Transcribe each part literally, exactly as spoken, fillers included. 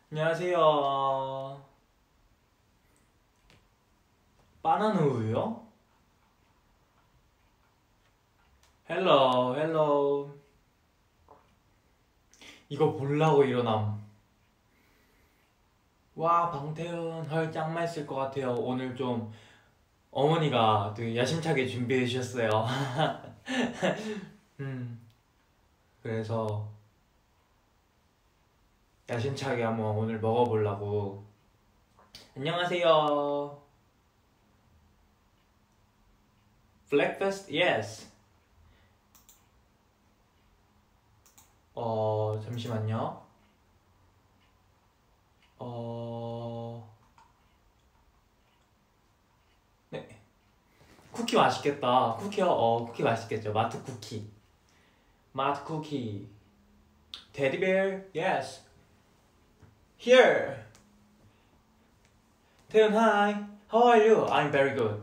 안녕하세요. 바나나 우유요? 헬로 헬로. 이거 보려고 일어남. 와, 방태훈 헐 짱 맛있을 것 같아요. 오늘 좀 어머니가 되게 야심차게 준비해 주셨어요. 음, 그래서 야심차게 한번 오늘 먹어보려고. 안녕하세요. Breakfast? Yes. 어, 잠시만요. 어, 네. 쿠키 맛있겠다. 쿠키요? 어, 쿠키 맛있겠죠. 마트 쿠키. 마트 쿠키. 테디베어? Yes. Here. 태연, hi. How are you? I'm very good.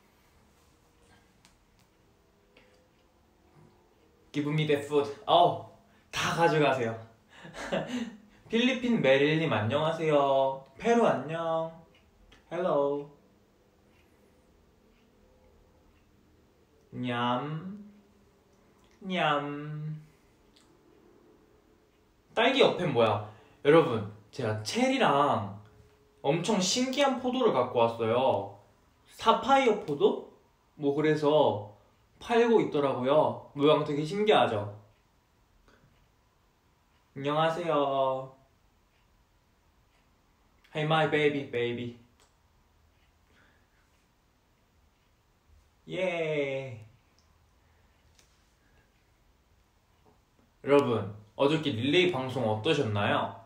Give me the food. 어, 다 가져가세요. 필리핀 메릴님 안녕하세요. 페루 안녕. Hello. 냠. 냠. 딸기 옆엔 뭐야? 여러분, 제가 체리랑 엄청 신기한 포도를 갖고 왔어요. 사파이어 포도? 뭐 그래서 팔고 있더라고요. 모양 되게 신기하죠? 안녕하세요. Hey my baby baby. 예. 여러분, 어저께 릴레이 방송 어떠셨나요?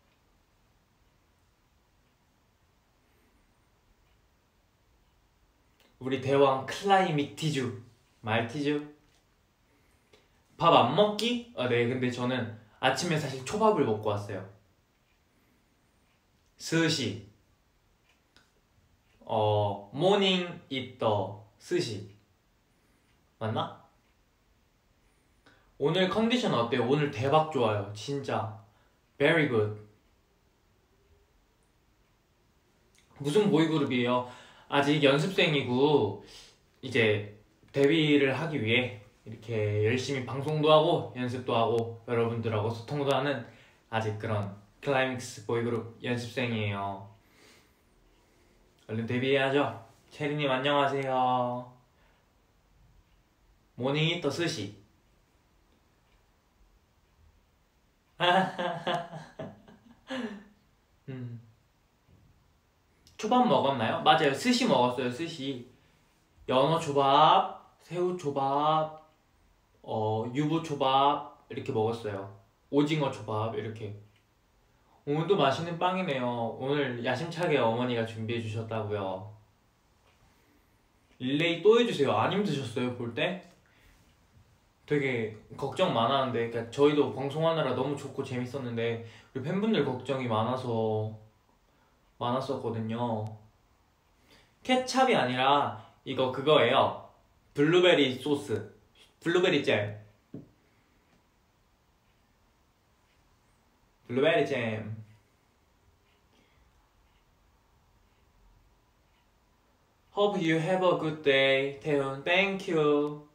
우리 대왕 클라이미티주 말티주 밥 안 먹기? 아, 네. 근데 저는 아침에 사실 초밥을 먹고 왔어요. 스시 어 모닝 이터 스시 맞나? 오늘 컨디션 어때요? 오늘 대박 좋아요. 진짜 very good. 무슨 보이그룹이에요? 아직 연습생이고 이제 데뷔를 하기 위해 이렇게 열심히 방송도 하고 연습도 하고 여러분들하고 소통도 하는 아직 그런 클라이맥스 보이그룹 연습생이에요. 얼른 데뷔해야죠. 체리님 안녕하세요. 모닝이터 스시. 음. 초밥 먹었나요? 맞아요. 스시 먹었어요. 스시. 연어 초밥, 새우 초밥, 어, 유부 초밥 이렇게 먹었어요. 오징어 초밥 이렇게. 오늘도 맛있는 빵이네요. 오늘 야심차게 어머니가 준비해 주셨다고요. 릴레이 또 해주세요. 안 힘드셨어요? 볼 때? 되게 걱정 많았는데, 그러니까 저희도 방송하느라 너무 좋고 재밌었는데 우리 팬분들 걱정이 많아서 많았었거든요. 케찹이 아니라 이거 그거예요. 블루베리 소스, 블루베리 잼. 블루베리 잼. Hope you have a good day, 태훈. Thank you.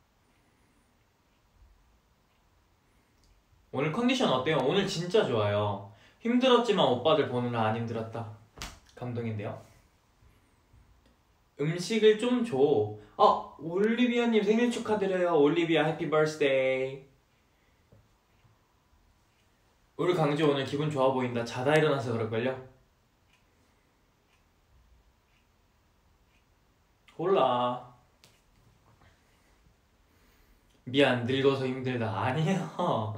오늘 컨디션 어때요? 오늘 진짜 좋아요. 힘들었지만 오빠들 보느라 안 힘들었다. 감동인데요. 음식을 좀 줘. 어, 올리비아님 생일 축하드려요. 올리비아 해피 버스데이. 우리 강지 오늘 기분 좋아 보인다. 자다 일어나서 그럴걸요? 몰라. 미안, 늙어서 힘들다. 아니에요.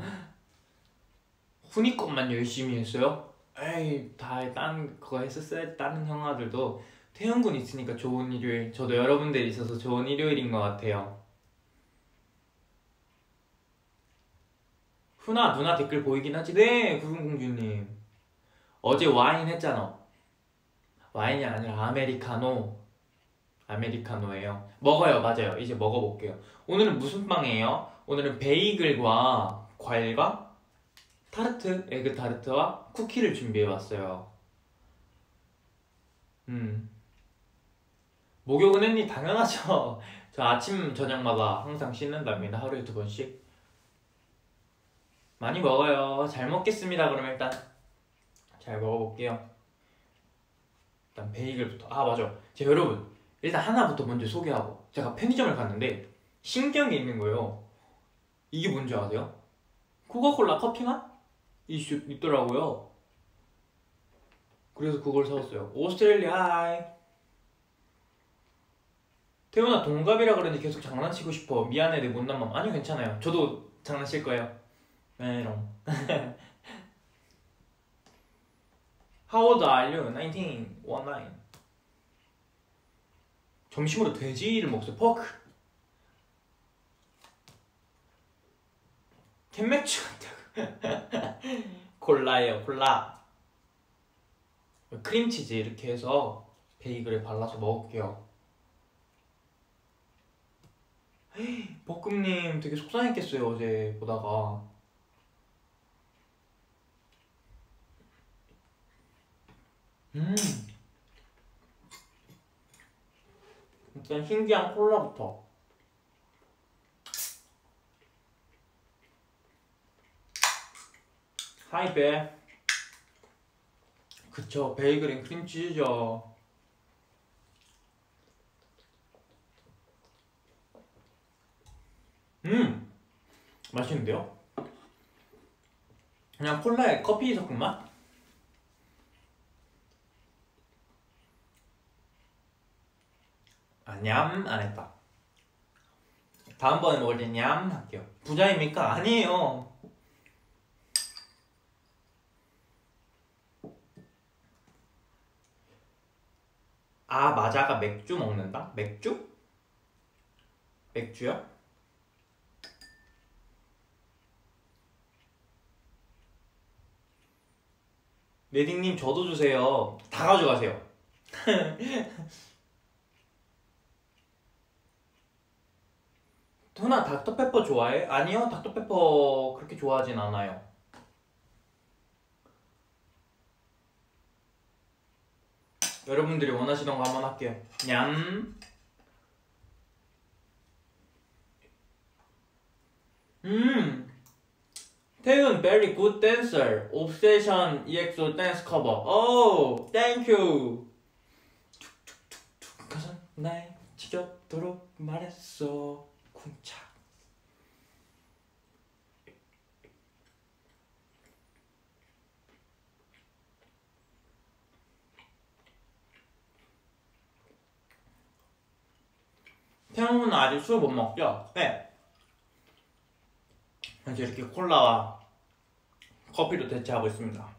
훈이 것만 열심히 했어요? 에이, 다 딴 그거 했었어야지. 다른 형아들도. 태연군 있으니까 좋은 일요일. 저도 여러분들 있어서 좋은 일요일인 것 같아요. 훈아, 누나 댓글 보이긴 하지? 네, 구름공주님. 어제 와인 했잖아. 와인이 아니라 아메리카노. 아메리카노예요. 먹어요. 맞아요. 이제 먹어볼게요. 오늘은 무슨 빵이에요? 오늘은 베이글과 과일과 타르트, 에그 타르트와 쿠키를 준비해봤어요. 음. 목욕은 했니? 당연하죠. 저 아침 저녁마다 항상 씻는답니다. 하루에 두 번씩. 많이 먹어요. 잘 먹겠습니다. 그럼 일단 잘 먹어볼게요. 일단 베이글부터. 아 맞아. 제가 여러분 일단 하나부터 먼저 소개하고, 제가 편의점을 갔는데 신기한 게 있는 거예요. 이게 뭔지 아세요? 코카콜라 커피 맛? 이슈 있더라고요. 그래서 그걸 사왔어요. 오스트레일리아 하이. 태훈아 동갑이라 그런지 계속 장난치고 싶어. 미안해 내 못난 맘. 아니요 괜찮아요. 저도 장난칠 거예요. 메롱. How old are you? 나인틴. 십구. 점심으로 돼지를 먹었어요. 포크. 캔맥주 같다고. 콜라예요 콜라. 크림치즈 이렇게 해서 베이글에 발라서 먹을게요. 볶음님 되게 속상했겠어요 어제 보다가. 음 일단 신기한 콜라부터. 하이베. 그쵸 베이글엔 크림치즈죠. 음 맛있는데요? 그냥 콜라에 커피 섞은 맛? 아, 냠 안했다. 다음번에 먹을 때 냠 할게요. 부자입니까? 아니에요. 아 맞아, 아까 맥주 먹는다? 맥주? 맥주요? 레딩님 저도 주세요. 다 가져가세요. 훈아 닥터페퍼 좋아해? 아니요 닥터페퍼 그렇게 좋아하진 않아요. 여러분들이 원하시던 거 한번 할게요. 냠. 음 태윤 very good dancer. 옵세션 이엑소 댄스 커버. 오 땡큐. 툭툭툭툭 가서 날 지겹도록 말했어. 쿵착. 태훈은 아직 술 못 먹죠? 네. 그래서 이렇게 콜라와 커피로 대체하고 있습니다.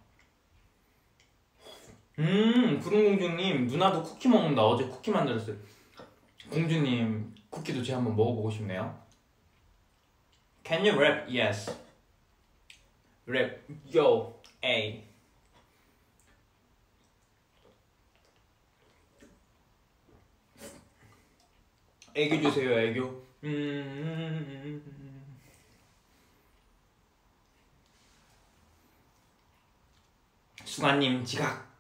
음 구름공주님 누나도 쿠키 먹는다. 어제 쿠키 만들었어요. 공주님 쿠키도 제가 한번 먹어보고 싶네요. Can you rap? Yes. Rap. Yo. A. 애교 주세요 애교. 음... 수가님 지각.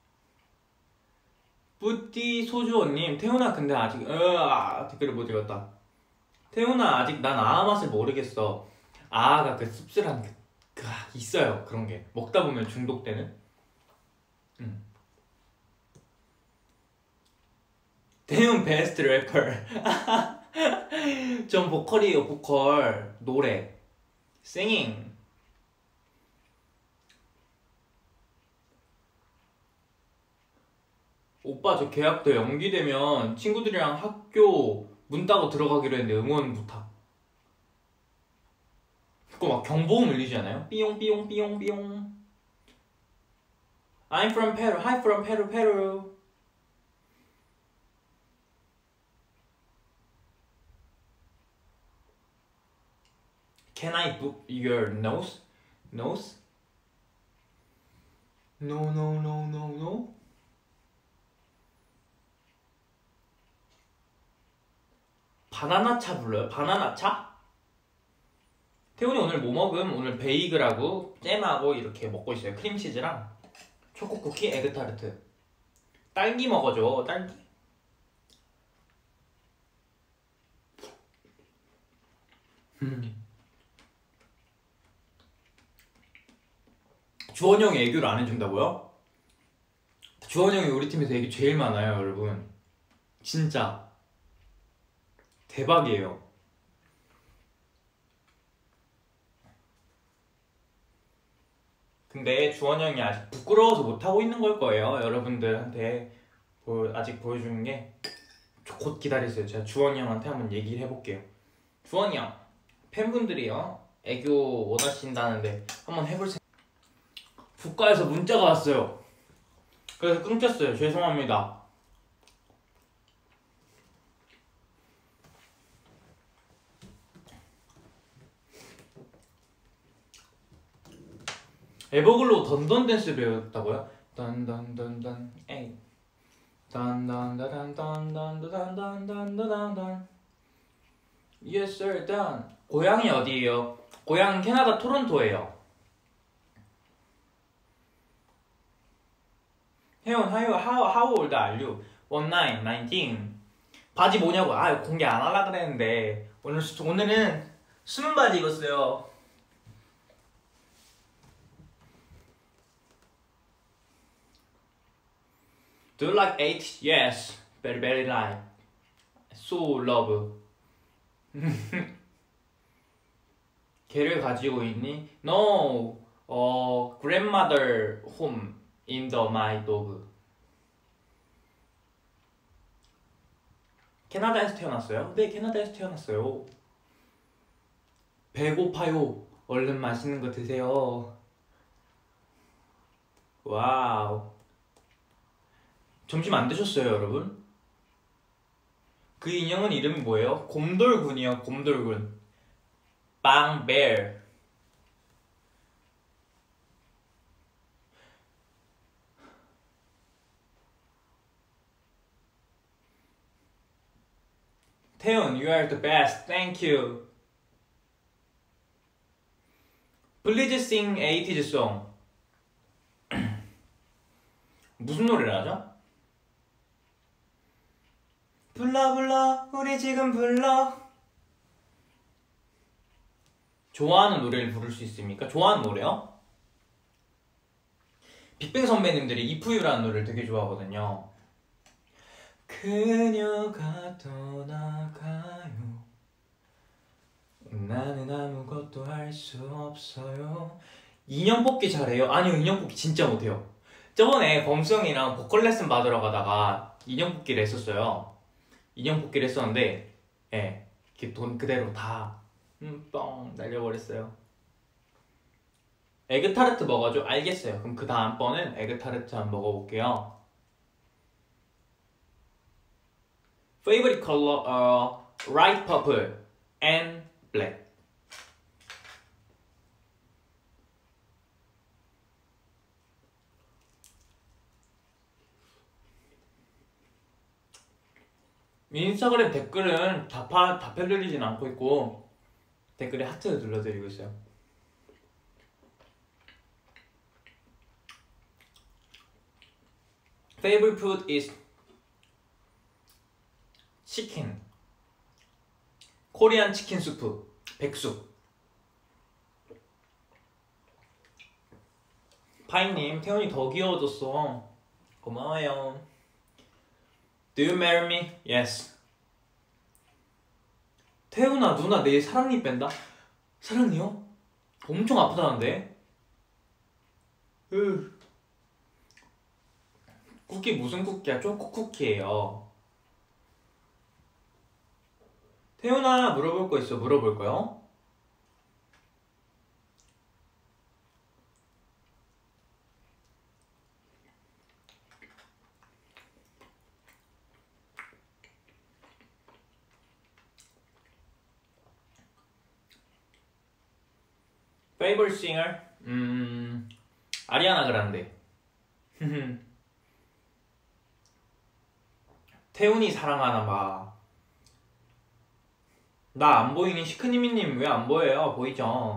뿌띠 소주원님 태훈아 근데 아직 으아 댓글을 못 읽었다. 태훈아 아직 난 아아 맛을 모르겠어. 아아가 그 씁쓸한 그, 그 아, 있어요 그런 게 먹다 보면 중독되는. 음. 태훈 베스트 래퍼. 전 보컬이에요 보컬. 노래 singing. 오빠 저 계약도 연기되면 친구들이랑 학교 문 따고 들어가기로 했는데 응원 부탁. 그거 막 경보음 울리지 않아요? 삐용 삐용 삐용 삐용. I'm from Peru. Hi from Peru Peru. Can I book your nose? Nose? No no no no no. 바나나 차 불러요? 바나나 차? 태훈이 오늘 뭐 먹음? 오늘 베이글하고 잼하고 이렇게 먹고 있어요. 크림치즈랑 초코쿠키, 에그타르트. 딸기 먹어줘, 딸기. 음. 주원이 형이 애교를 안 해준다고요? 주원이 형이 우리 팀에서 애교 제일 많아요, 여러분. 진짜 대박이에요. 근데 주원이 형이 아직 부끄러워서 못하고 있는 걸 거예요. 여러분들한테 보, 아직 보여주는 게 곧 기다리세요. 제가 주원이 형한테 한번 얘기를 해볼게요. 주원이 형, 팬분들이요 애교 원하신다는데 한번 해볼 생각. 국가에서 문자가 왔어요. 그래서 끊겼어요. 죄송합니다. 에버글로우 던던 댄스 배웠다고요? 던던던던 에이 던던던던던던던던던던던 Yes sir done. 고향이 어디예요? 고향 캐나다 토론토예요. 혜원 how, how, how old are you? nineteen, nineteen. 바지 뭐냐고. 아 공개 안 하려고 그랬는데 오늘, 오늘은 수면 바지 입었어요. Do you like eight? Yes. Very very like. So love. 개를 가지고 있니? No. 어 grandmother home in the my dog. 캐나다에서 태어났어요? 네, 캐나다에서 태어났어요. 배고파요. 얼른 맛있는 거 드세요. 와우. 점심 안 드셨어요, 여러분? 그 인형은 이름이 뭐예요? 곰돌군이요, 곰돌군. 빵벨. 태훈, you are the best. Thank you. Please sing 에이티즈 song. 무슨 노래를 하죠? 불러 불러 우리 지금 불러. 좋아하는 노래를 부를 수 있습니까? 좋아하는 노래요? 빅뱅 선배님들이 이프유라는 노래를 되게 좋아하거든요. 그녀가 떠나가요. 나는 아무것도 할 수 없어요. 인형 뽑기 잘해요? 아니요, 인형 뽑기 진짜 못해요. 저번에 범수형이랑 보컬 레슨 받으러 가다가 인형 뽑기를 했었어요. 인형 뽑기를 했었는데 예, 돈 그대로 다 음, 뻥 날려버렸어요. 에그타르트 먹어줘? 알겠어요. 그럼 그 다음번은 에그타르트 한번 먹어볼게요. Favorite color, uh, light purple and black. 인스타그램 댓글은 답하, 답해드리진 않고 있고 댓글에 하트를 눌러드리고 있어요. Favorite food is 치킨. 코리안 치킨 수프. 백숙. 파이님, 태훈이 더 귀여워졌어. 고마워요. Do you marry me? Yes. 태훈아, 누나 내일 사랑니 뺀다? 사랑니요? 엄청 아프다는데? 으. 쿠키 무슨 쿠키야? 초코 쿠키예요. 태훈아, 물어볼 거 있어. 물어볼 거요? Favorite singer? 음... 아리아나 그란데. 태훈이 사랑하나 봐. 나 안 보이니? 시크니미님 왜 안 보여요? 보이죠?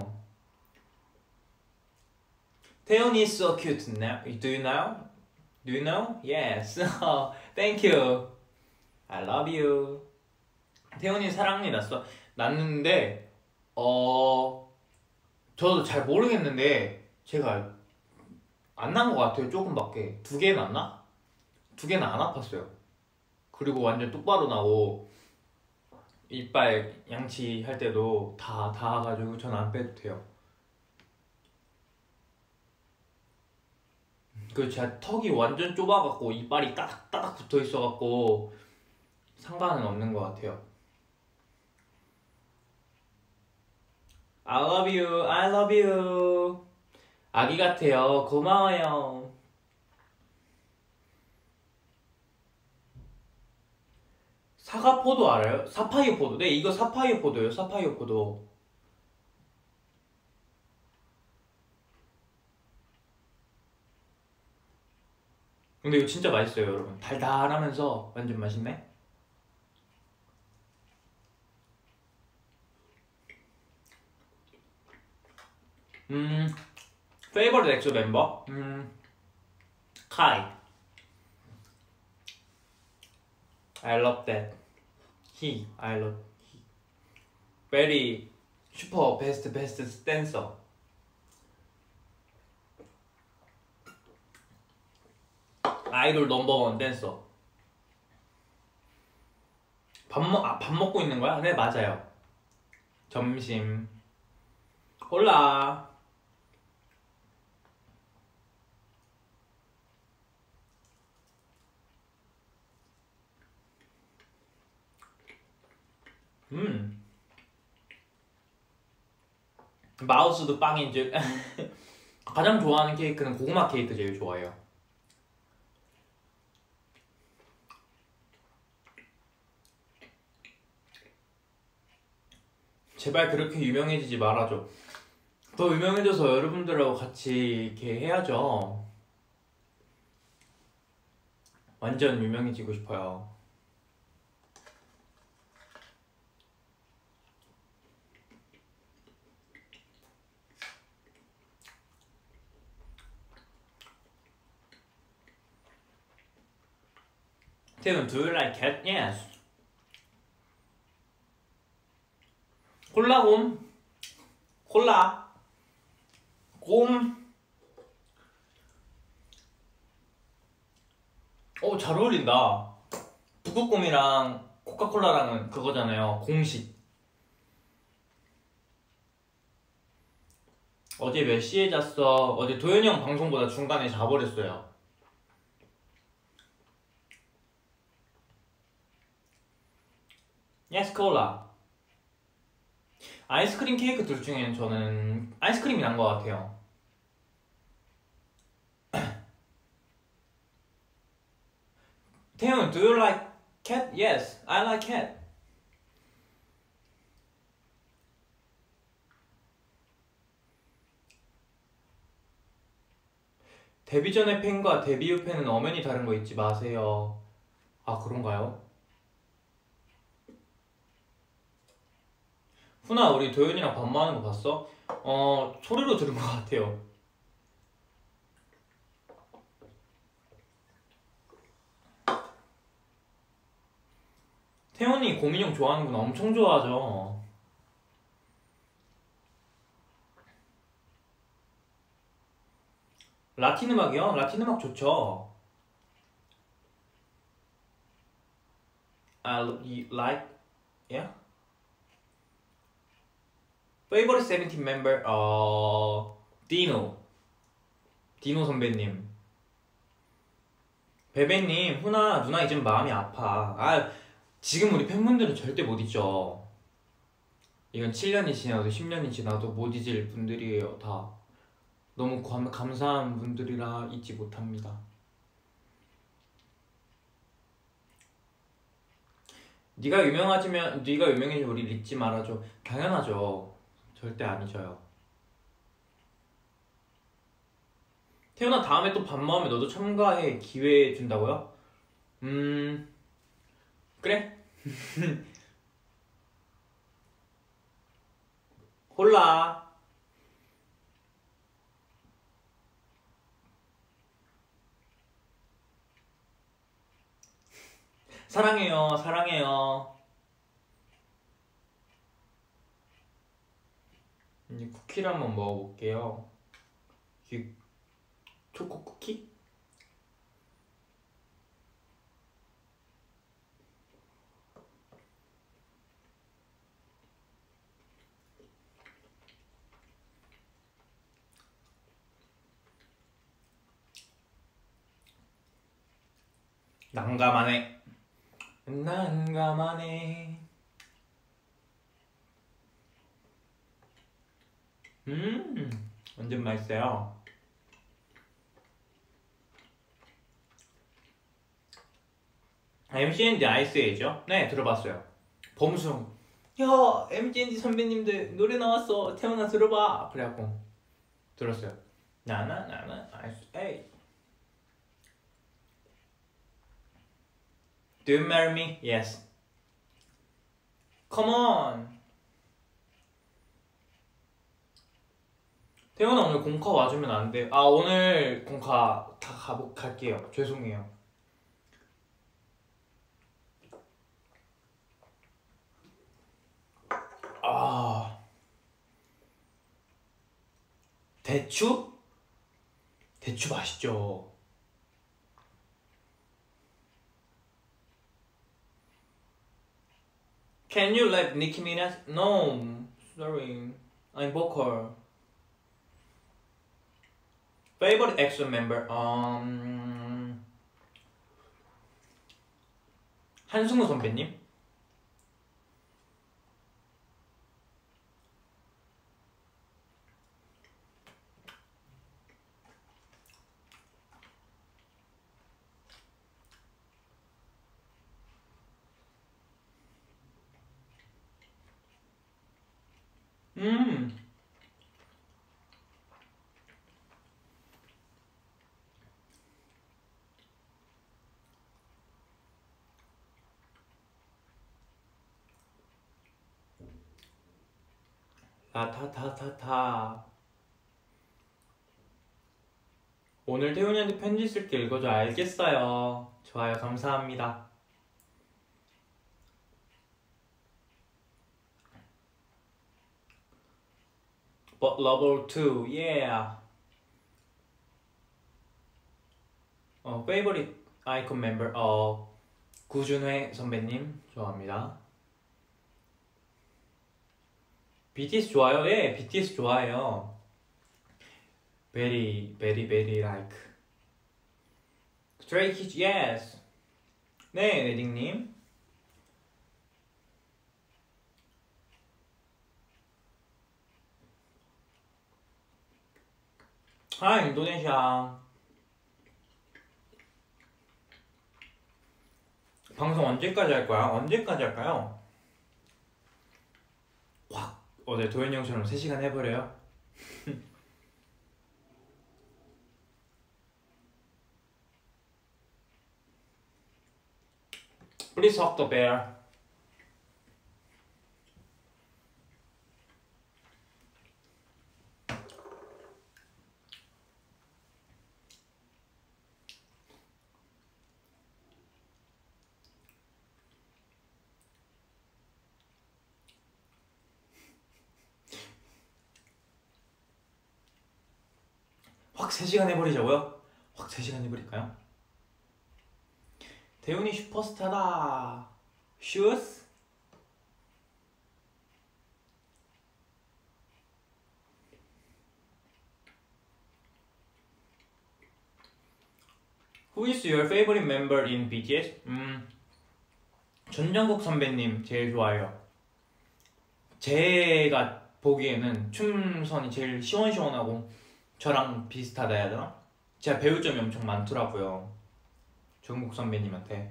태연이 is so cute now. Do you know? Do you know? Yes. Thank you. I love you. 태연이 사랑니 났어. 났는데 어 저도 잘 모르겠는데 제가 안 난 것 같아요. 조금밖에. 두 개 났나? 두 개는 안 아팠어요. 그리고 완전 똑바로 나고 이빨 양치할 때도 다 닿아가지고 전 안 빼도 돼요. 그 제가 턱이 완전 좁아갖고 이빨이 따닥따닥 붙어있어갖고 상관은 없는 것 같아요. I love you, I love you. 아기 같아요. 고마워요. 사과포도 알아요? 사파이어 포도. 네, 이거 사파이어 포도예요. 사파이어 포도. 근데 이거 진짜 맛있어요, 여러분. 달달하면서 완전 맛있네. 음, 페이버릿 엑소 멤버? 음, 카이. I love that. He, I love he. Very super best best dancer. 아이돌 넘버원 댄서. 밥 먹, 아, 밥 먹고 있는 거야? 네, 맞아요. 점심. 홀라. 음. 마우스도 빵인 줄. 가장 좋아하는 케이크는 고구마 케이크 제일 좋아해요. 제발 그렇게 유명해지지 말아줘. 더 유명해져서 여러분들하고 같이 이렇게 해야죠. 완전 유명해지고 싶어요. 태훈, do you like cat? Yes. 콜라곰? 콜라? 곰? 어, 잘 어울린다. 북극곰이랑 코카콜라랑은 그거잖아요. 공식. 어제 몇 시에 잤어? 어제 도현이 형 방송보다 중간에 자버렸어요. Yes, 콜라. 아이스크림 케이크 둘 중에는 저는 아이스크림이 난 것 같아요. 태훈, do you like cat? Yes, I like cat. 데뷔 전의 팬과 데뷔 후 팬은 엄연히 다른 거 잊지 마세요. 아, 그런가요? 훈아, 우리 도현이랑 반말하는 거 봤어? 어, 소리로 들은 것 같아요. 태훈이 고민형 좋아하는구나. 엄청 좋아하죠. 라틴 음악이요? 라틴 음악 좋죠. I like, yeah? Favorite 세븐틴 member, 어... 디노. 디노 선배님. 베베님, 훈아, 누나 이젠 마음이 아파. 아, 지금 우리 팬분들은 절대 못 잊죠. 이건 칠 년이 지나도 십 년이 지나도 못 잊을 분들이에요, 다. 너무 감, 감사한 분들이라 잊지 못합니다. 네가 유명하지면 네가 유명해지면 우리 잊지 말아줘. 당연하죠. 절대 안 잊어요. 태훈아, 다음에 또 반모하면 너도 참가해. 기회 준다고요? 음... 그래? 홀라. 사랑해요, 사랑해요. 이제 쿠키를 한번 먹어볼게요. 이 초코 쿠키? 난감하네. 난감하네. 음, 완전 맛있어요. 엠씨엔디 아이스에이죠? 네, 들어봤어요. 범수, 야, 엠씨엔디 선배님들 노래 나왔어. 태어나 들어봐. 그래갖고 들었어요. 나나 나나 아이스에이. Do you marry me? Yes. Come on. 태연아 오늘 공카 와주면 안 돼. 아 오늘 공카 다 가보 갈게요. 죄송해요. 아 대추? 대추 맛있죠. Can you like Nicki Minaj? No, sorry. I'm vocal. Favorite EXO member? Um, 한승우 선배님? 음. 라타타타타. 오늘 태훈이한테 편지 쓸게 읽어줘. 알겠어요. 좋아요. 감사합니다. But lover too. Yeah. 어, favorite icon member. 어, 구준회 선배님 좋아합니다. 비티에스 좋아요? 예, 비티에스 좋아해요. Very, very, very like. Stray Kids, yes. 네, 레딩님. 아, 인도네시아. 방송 언제까지 할 거야? 언제까지 할까요? 확 어제 도현이 형처럼 세 시간 해버려요? Please hug the bear. 확 세 시간 해버리자고요? 확 세 시간 해버릴까요? 대훈이 슈퍼스타다. 슈스? Who is your favorite member in 비티에스? 음, 전정국 선배님 제일 좋아해요. 제가 보기에는 춤선이 제일 시원시원하고 저랑 비슷하다 해야 되나? 제가 배울 점이 엄청 많더라고요. 정국 선배님한테.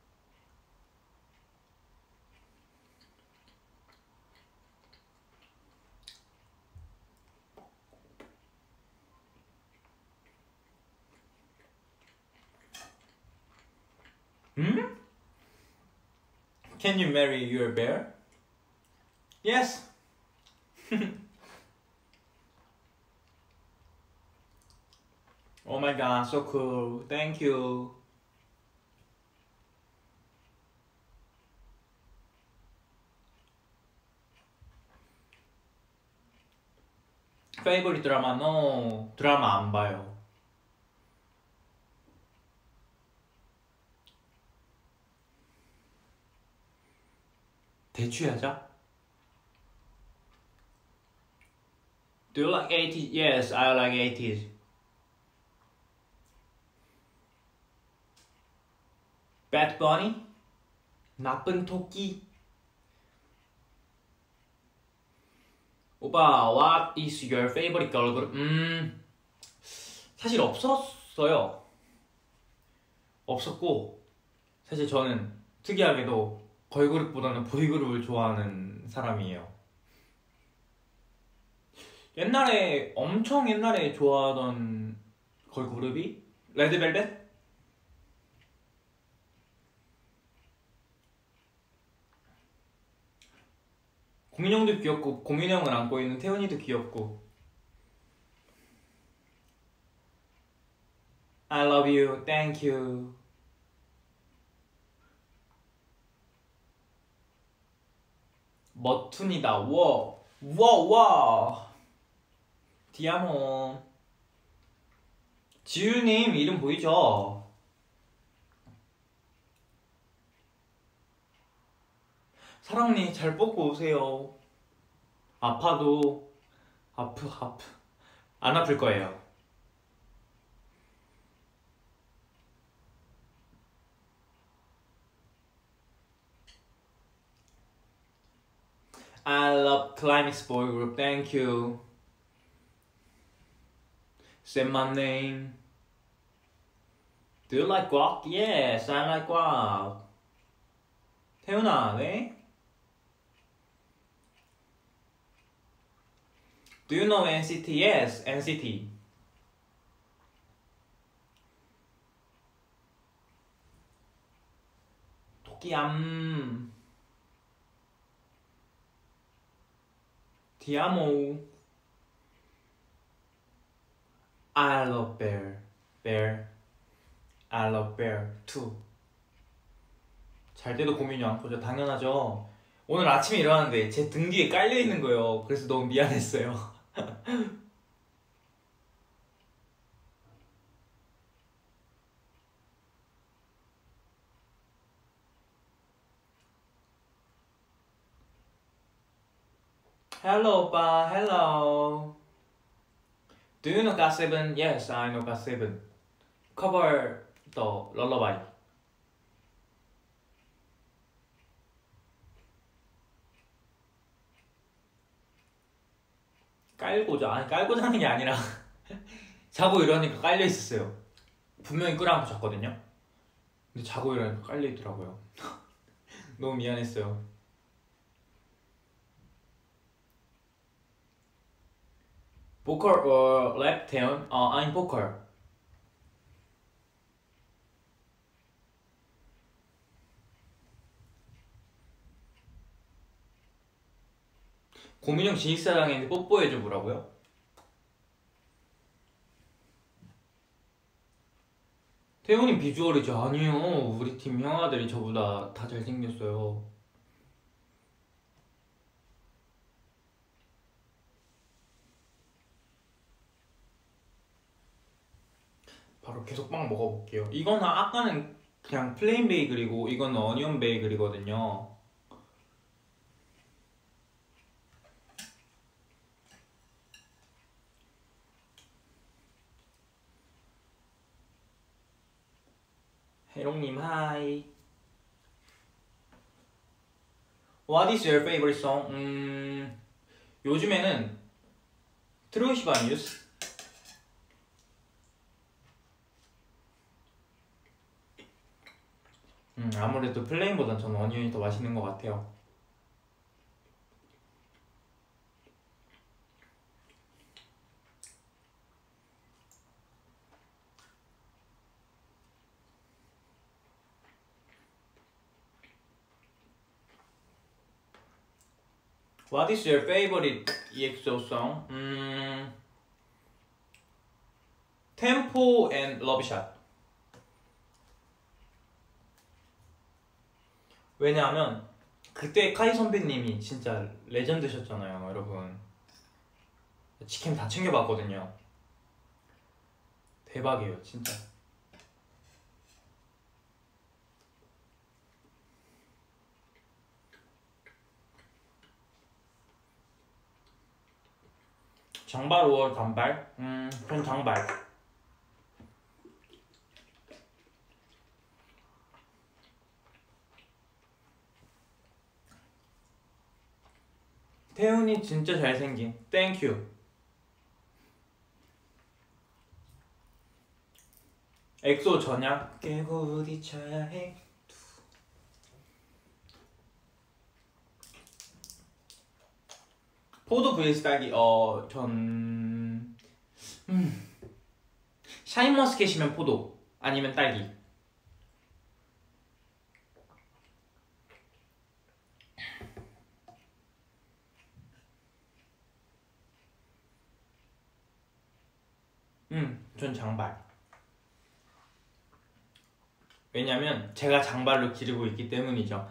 음? Can you marry your bear? Yes. Oh my god, so cool. Thank you. 페이보릿 드라마 no. 드라마 안 봐요. 대추여자? Do you like eighties? Yes, I like eighties. Bad Bunny? 나쁜 토끼? 오빠, what is your favorite girl group? 음, 사실 없었어요. 없었고, 사실 저는 특이하게도 걸그룹보다는 보이그룹을 좋아하는 사람이에요. 옛날에, 엄청 옛날에 좋아하던 걸그룹이 레드벨벳? 고민이 형도 귀엽고 고민이 형을 안고 있는 태훈이도 귀엽고. I love you, thank you. 멋툰이다. 와, 와, 와. 디아모. 지유님 이름 보이죠? 사랑니 잘 뽑고 오세요. 아파도 아프 아프 안 아플 거예요. I love Climax boy group. Thank you. Say my name. Do you like guac? Yes, I like guac. 태훈아, 네? Do you know N C T? Yes, N C T. 토끼암. 디아모. I love bear. Bear. I love bear too. 잘 때도 고민이 안 보죠. 당연하죠. 오늘 아침에 일어났는데 제 등 뒤에 깔려 있는 거예요. 그래서 너무 미안했어요. Hello, 오빠. Hello. Do you know 갓 세븐? Yes, I know 갓 세븐. Cover the lullaby. 깔고 자. 아니, 깔고 자는 게 아니라 자고 일어나니까 깔려 있었어요. 분명히 끌어안고 잤거든요. 근데 자고 일어나니까 깔려 있더라고요. 너무 미안했어요. 보컬 or 랩 태연? 어, 아니 보컬. 고민형 진입사장인데 뽀뽀해줘 보라고요? 태훈이 비주얼이죠? 아니요, 우리 팀 형아들이 저보다 다 잘생겼어요. 바로 계속 빵 먹어볼게요. 이거는 아까는 그냥 플레인 베이글이고 이거는 어니언 베이글이거든요. 해롱님 하이. What is your favorite song? 음... 요즘에는 트로이 시바니우스? 음, 아무래도 플레인보단 저는 어니언이 더 맛있는 것 같아요. What is your favorite 엑소 song? 음... 템포 앤 러브샷. 왜냐하면 그때 카이 선배님이 진짜 레전드셨잖아요 여러분. 직캠 다 챙겨봤거든요. 대박이에요 진짜. 장발 오월 단발? 음, 전 장발. 태훈이 진짜 잘생긴. 땡큐. 엑소 전약 깨고 부딪혀야 해. 포도 vs 딸기. 어, 전... 음... 샤인머스켓이면 포도 아니면 딸기. 음, 전 장발. 왜냐면 제가 장발로 기르고 있기 때문이죠.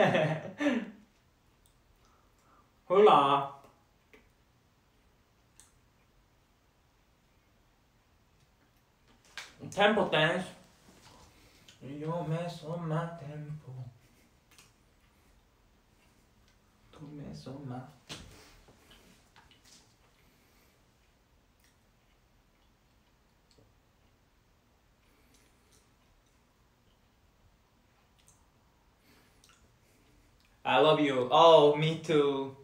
홀라. 템포 댄스. Yo me soma tempo. Tu me soma. I love you. Oh, me too.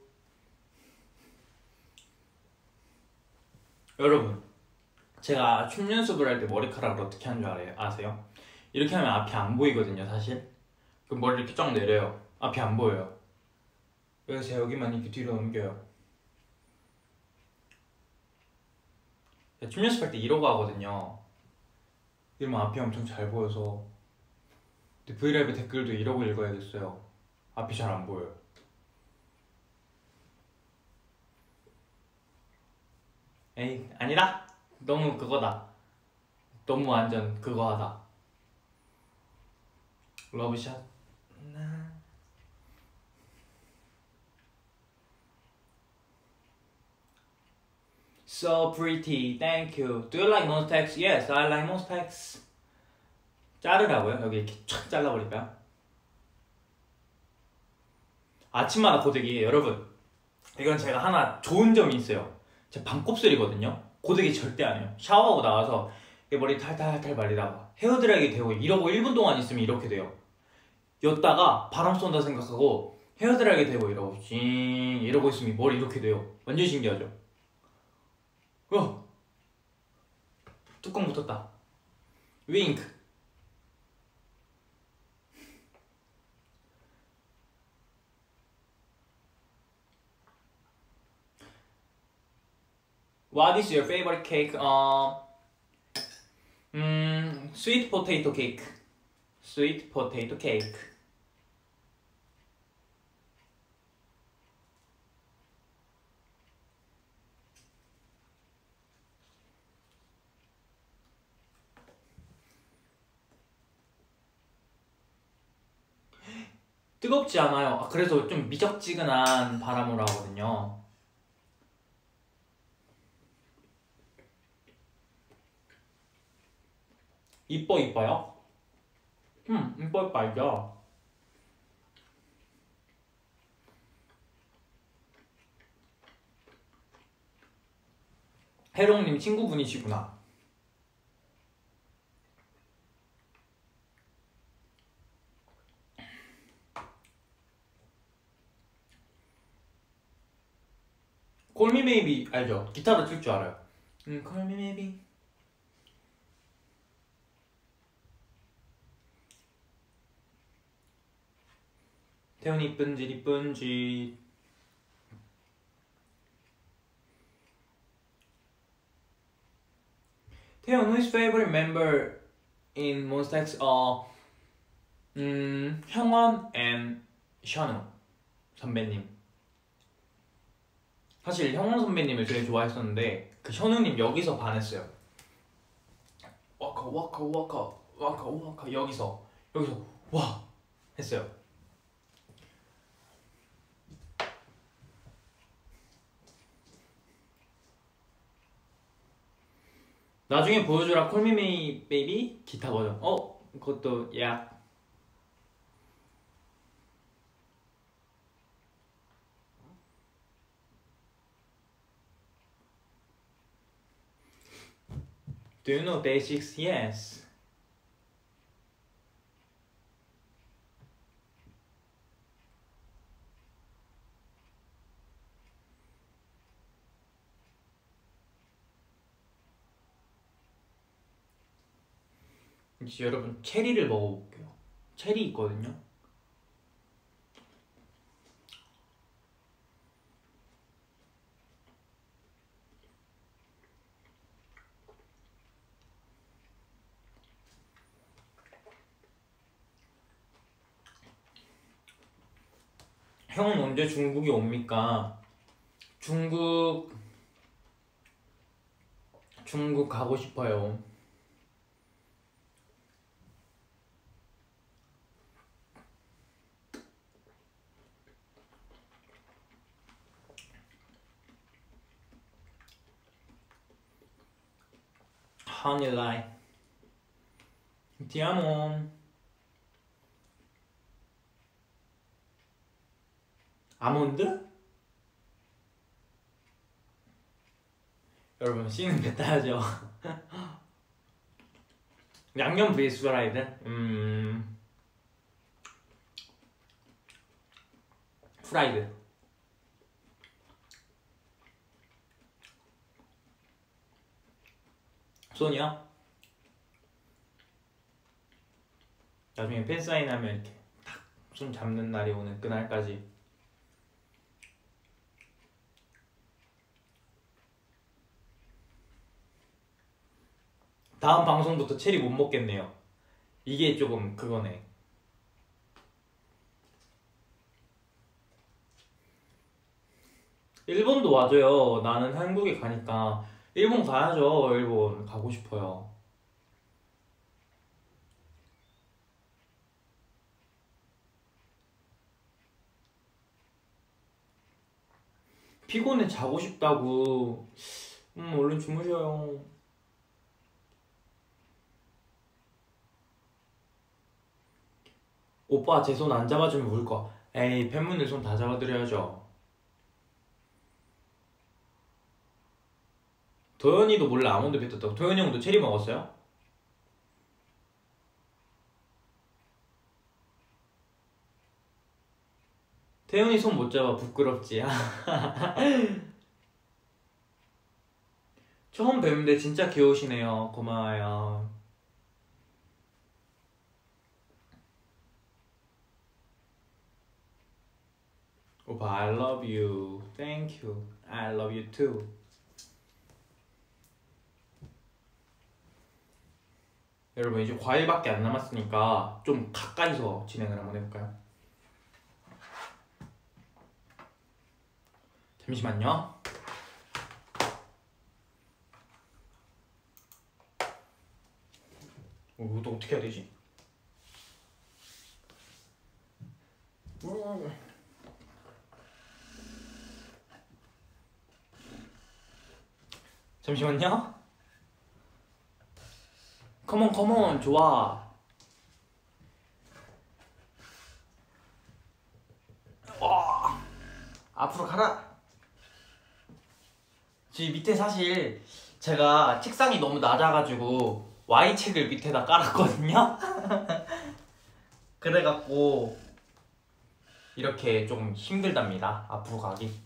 여러분, 제가 춤 연습을 할 때 머리카락을 어떻게 하는 줄 알아요? 아세요? 이렇게 하면 앞이 안 보이거든요, 사실. 그럼 머리를 이렇게 쫙 내려요. 앞이 안 보여요. 그래서 제가 여기만 이렇게 뒤로 넘겨요. 춤 연습할 때 이러고 하거든요. 이러면 앞이 엄청 잘 보여서. 근데 브이라이브 댓글도 이러고 읽어야겠어요. 앞이 잘 안 보여요. 에이, 아니다. 너무 그거다. 너무 완전 그거 하다. 러브샷. So pretty, thank you. Do you like Monstex? Yes, I like Monstex. 자르라고요? 여기 이렇게 촥 잘라버릴까요? 아침마다 고데기. 여러분, 이건 제가 하나 좋은 점이 있어요. 제 반곱슬이거든요. 고데기 절대 안 해요. 샤워하고 나와서 머리 탈탈탈 말리다가 헤어드라이기 되고 이러고 일 분 동안 있으면 이렇게 돼요. 였다가 바람 쏜다 생각하고 헤어드라이기 되고 이러고 찡 이러고 있으면 머리 이렇게 돼요. 완전 신기하죠? 어! 뚜껑 붙었다. 윙크. What is your favorite cake? 어, 음, sweet potato cake. Sweet potato cake. 뜨겁지 않아요. 그래서 좀 미적지근한 바람으로 하거든요. 이뻐 이뻐요? 음 이뻐 이뻐 알죠? 해롱님 친구분이시구나. 콜미 메이비 알죠? 기타도 칠 줄 알아요. 음 콜미 메이비. 태훈이 이쁜 짓 이쁜 짓. 태훈, who's favorite member in Monsta X? 어, 음, 형원 and 션우 선배님. 사실 형원 선배님을 되게 좋아했었는데 그 션우님 여기서 반했어요. 와카 와카 와카 와카 와카 여기서 여기서 와 했어요. 나중에 보여주라 콜미메이 베이비 기타 버전. 어 그것도 야. Do you know basics? Yes. 이제 여러분 체리를 먹어볼게요. 체리 있거든요. 형은 언제 중국에 옵니까? 중국 중국 가고 싶어요. Honey lie. Ti amo. 아몬드? 여러분 씨는 뱉어야죠. 양념 베이스 프라이드? 음... 프라이드. 손이요? 나중에 팬사인 하면 이렇게 탁 손 잡는 날이 오는 그날까지 다음 방송부터 체리 못 먹겠네요. 이게 조금 그거네. 일본도 와줘요. 나는 한국에 가니까 일본 가야죠. 일본 가고 싶어요. 피곤해 자고 싶다고. 음 얼른 주무셔요. 오빠 제 손 안 잡아주면 울 거야. 에이 팬분들 손 다 잡아드려야죠. 도현이도 몰래 아몬드 뱉었다고. 도현이 형도 체리 먹었어요? 태훈이 손 못 잡아 부끄럽지. 처음 뵙는데 진짜 귀여우시네요. 고마워요. 오빠 I love you. Thank you. I love you too. 여러분 이제 과일밖에 안 남았으니까 좀 가까이서 진행을 한번 해볼까요? 잠시만요. 어, 이것도 어떻게 해야 되지? 잠시만요. 컴온 컴온 좋아. 와 앞으로 가라. 지금 밑에 사실 제가 책상이 너무 낮아가지고 Y책을 밑에다 깔았거든요. 그래갖고 이렇게 좀 힘들답니다. 앞으로 가기.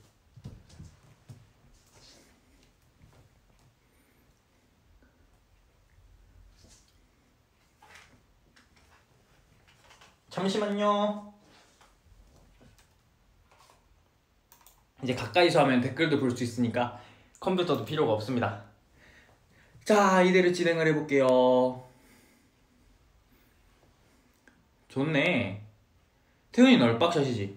잠시만요. 이제 가까이서 하면 댓글도 볼 수 있으니까 컴퓨터도 필요가 없습니다. 자, 이대로 진행을 해볼게요. 좋네. 태훈이 널빡샷이지?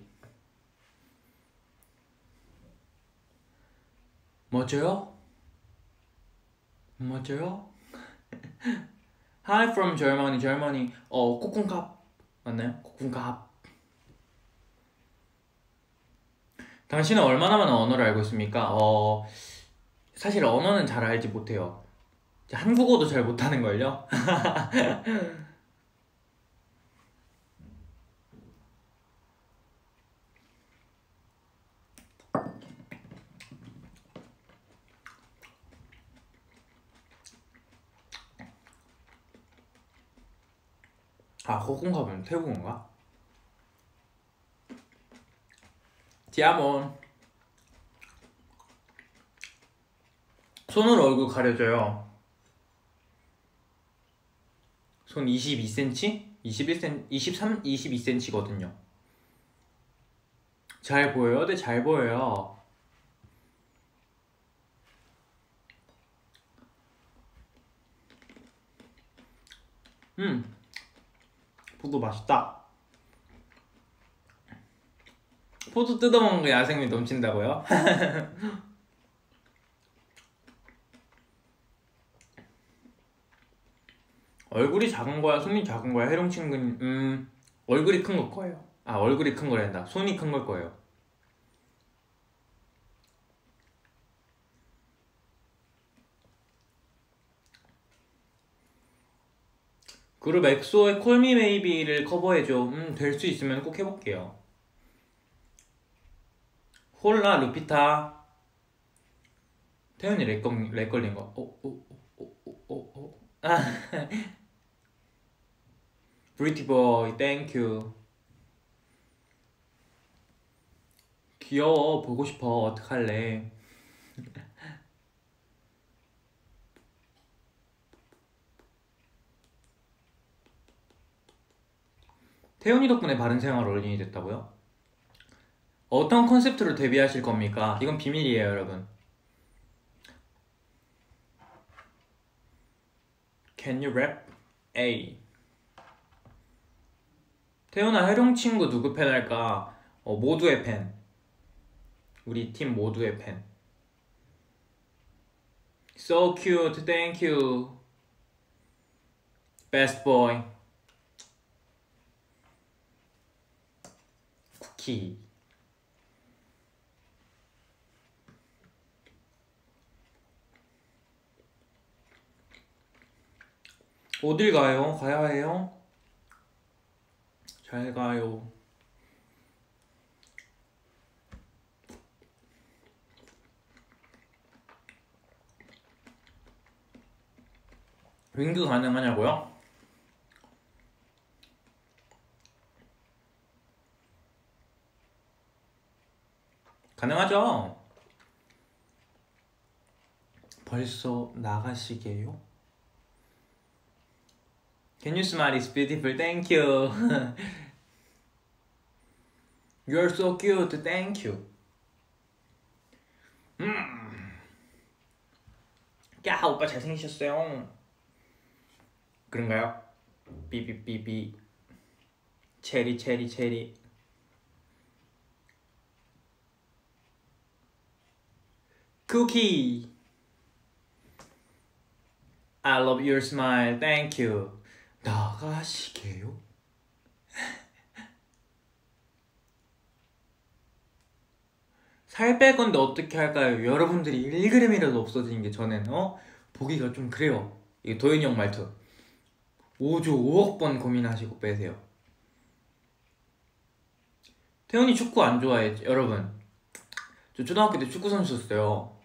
멋져요? 멋져요? Hi from Germany, Germany. 어, 코쿤캅 맞나요? 코쿤캅. 당신은 얼마나 많은 언어를 알고 있습니까? 어, 사실 언어는 잘 알지 못해요. 한국어도 잘 못하는걸요? 아, 코쿤캅은 태국어인가? 디아몬. 손으로 얼굴 가려줘요. 손 이십이 센티미터? 이십일 센티미터, 이십삼, 이십이 센티미터거든요. 잘 보여요? 네, 잘 보여요. 음, 포도 맛있다. 포도 뜯어먹는 거 야생미 넘친다고요? 얼굴이 작은 거야, 손이 작은 거야, 해롱 친구는 음, 얼굴이 큰 걸 거예요. 아, 얼굴이 큰 거란다. 손이 큰 걸 거예요. 그룹 엑소의 Call Me Maybe를 커버해줘. 음, 될 수 있으면 꼭 해볼게요. 홀라, 루피타. 태연이 렉, 걸- 렉 걸린 거. 오, 오, 오, 오, 오, 오. 아. 브리티보이, 땡큐. 귀여워, 보고 싶어. 어떡할래. 태연이 덕분에 바른생활 어른이 됐다고요? 어떤 컨셉트로 데뷔하실 겁니까? 이건 비밀이에요, 여러분. Can you rap? A. 태연아, 해룡 친구 누구 팬 할까? 어, 모두의 팬. 우리 팀 모두의 팬. So cute, thank you. Best boy. 쿠키. 어딜 가요? 가야 해요? 잘 가요. 윙크 가능하냐고요? 가능하죠? 벌써 나가시게요? Can you smile? It's beautiful. Thank you. You're so cute. Thank you. 음. 야, 오빠 잘생기셨어요. 그런가요? 삐삐삐삐. 체리 체리 체리. 쿠키. I love your smile. Thank you. 나가시게요? 살 뺄 건데 어떻게 할까요? 여러분들이 일 그램이라도 없어지는 게 저는 어? 보기가 좀 그래요. 이게 도현이 형 말투. 오조 오억 번 고민하시고 빼세요. 태훈이 축구 안 좋아해. 여러분, 저 초등학교 때 축구 선수였어요.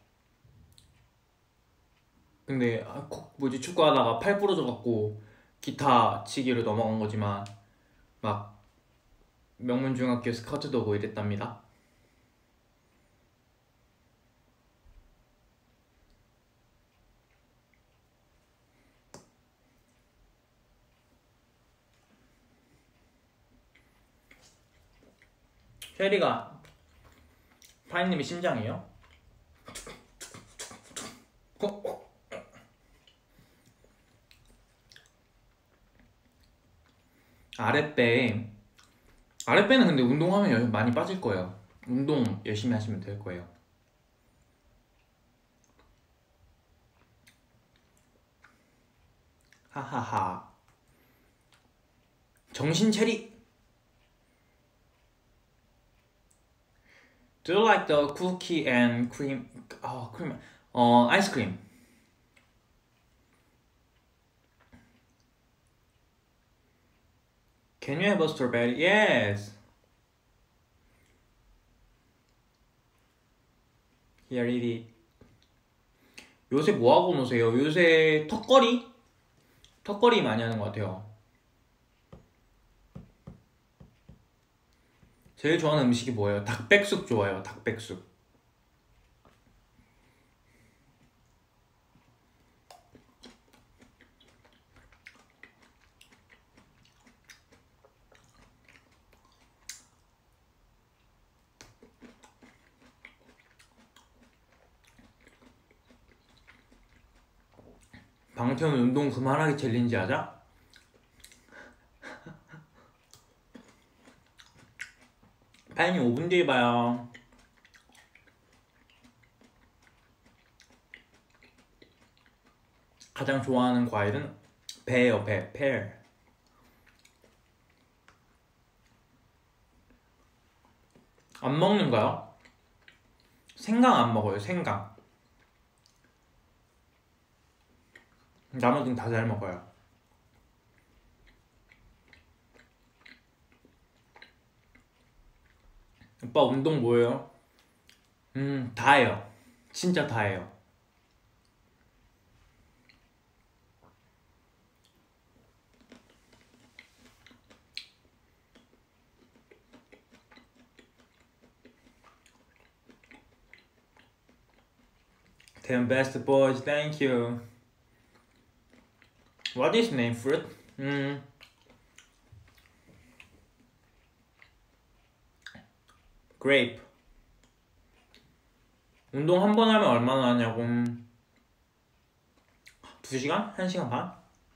근데 아, 뭐지 축구하다가 팔 부러져갖고 기타 치기로 넘어간 거지만 막 명문중학교 스카우트도 오고 이랬답니다. 쉐리가 파이님이 심장이에요? 아랫배 아랫배는 근데 운동하면 많이 빠질 거예요. 운동 열심히 하시면 될 거예요. 하하하. 정신 차리. Do you like the cookie and cream? 어, cream. 어, 아이스크림. Can you have a strawberry? Yes. Here it is. 요새 뭐 하고 노세요? 요새 턱걸이? 턱걸이 많이 하는 것 같아요. 제일 좋아하는 음식이 뭐예요? 닭백숙 좋아요. 닭백숙. 방태훈 운동 그만하기 챌린지 하자? 파이님 오 분 뒤에 봐요. 가장 좋아하는 과일은 배예요. 배, 페. 안 먹는가요? 생강 안 먹어요. 생강. 나머지는 다 잘 먹어요. 오빠 운동 뭐예요? 음, 다 해요. 진짜 다 해요. ten best boys, thank you. What is name fruit? 음. grape. 운동 한 번 하면 얼마나 하냐고. 두 시간? 한 시간 반?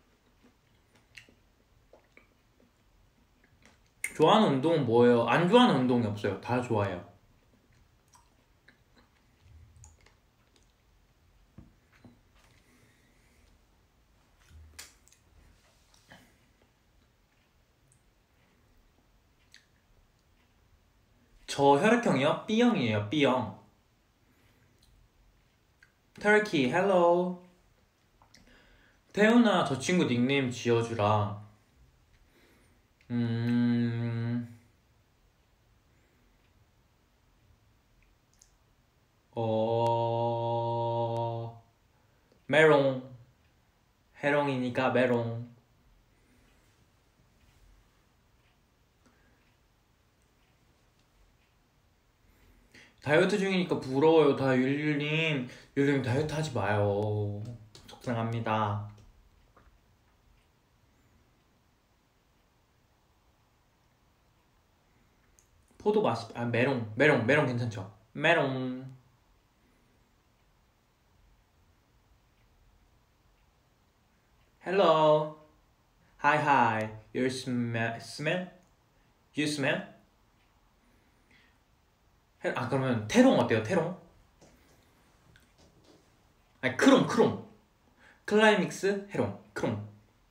좋아하는 운동은 뭐예요? 안 좋아하는 운동이 없어요. 다 좋아해요. 저 혈액형이요? B형이에요. B형. Turkey, hello. 태훈아, 저 친구 닉네임 지어주라. 음... 어... 메롱. 해롱이니까 메롱. 다이어트 중이니까 부러워요. 다 율율님. 율율님 다이어트 하지 마요. 속상합니다. 포도 맛이 아 메롱 메롱 메롱 괜찮죠? 메롱. Hello. Hi hi. You smell smell? You smell? 아 그러면 테롱 어때요? 테롱? 아니 크롱 크롱. 클라이믹스 해롱 크롱.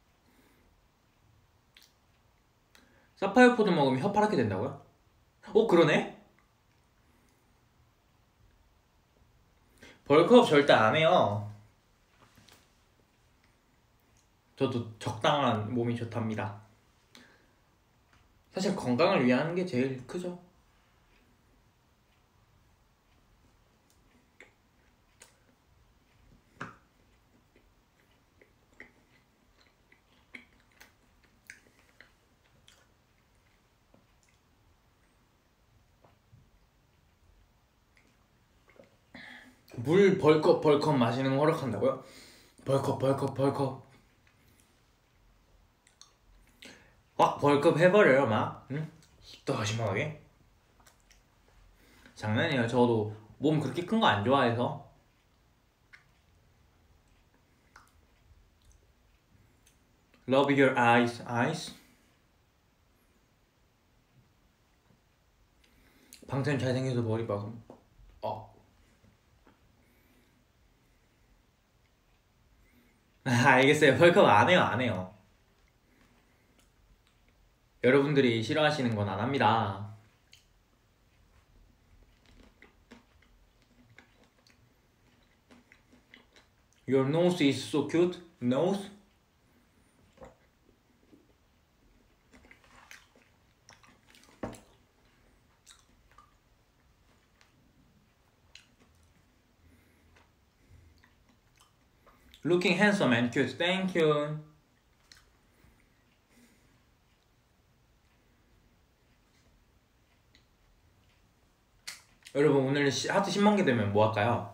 사파이어 포드 먹으면 혀 파랗게 된다고요? 어 그러네? 벌크업 절대 안 해요. 저도 적당한 몸이 좋답니다. 사실 건강을 위한 게 제일 크죠. 물 벌컥 벌컥 마시는 거 허락한다고요? 벌컥 벌컥 벌컥 확 벌컥 해버려요 막. 응? 더 심하게. 장난이에요. 저도 몸 그렇게 큰 거 안 좋아해서. Love your eyes, eyes. 방탄 잘생겨서 머리 박음. 어. 알겠어요. 벌컥 안 해요, 안 해요. 여러분들이 싫어하시는 건 안 합니다. Your nose is so cute. Nose? Looking handsome and cute. Thank you. 여러분 오늘 하트 십만 개 되면 뭐 할까요?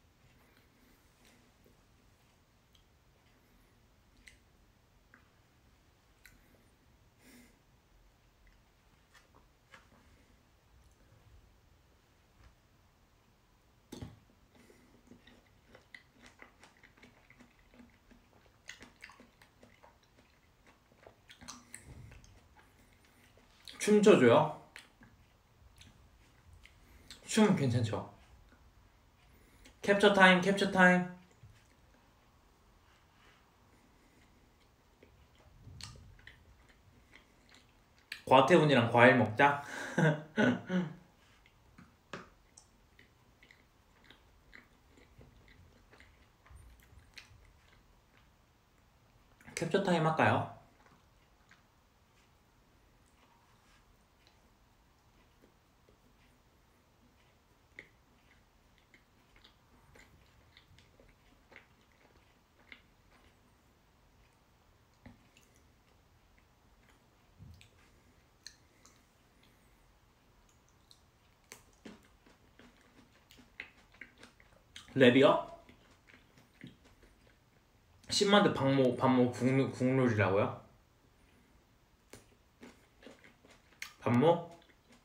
춤춰줘요? 춤 괜찮죠? 캡처 타임, 캡처 타임. 과태훈이랑 과일 먹자. 캡처 타임 할까요? 랩이요? 십만 대 박모, 반모 국룰, 국룰이라고요? 반모?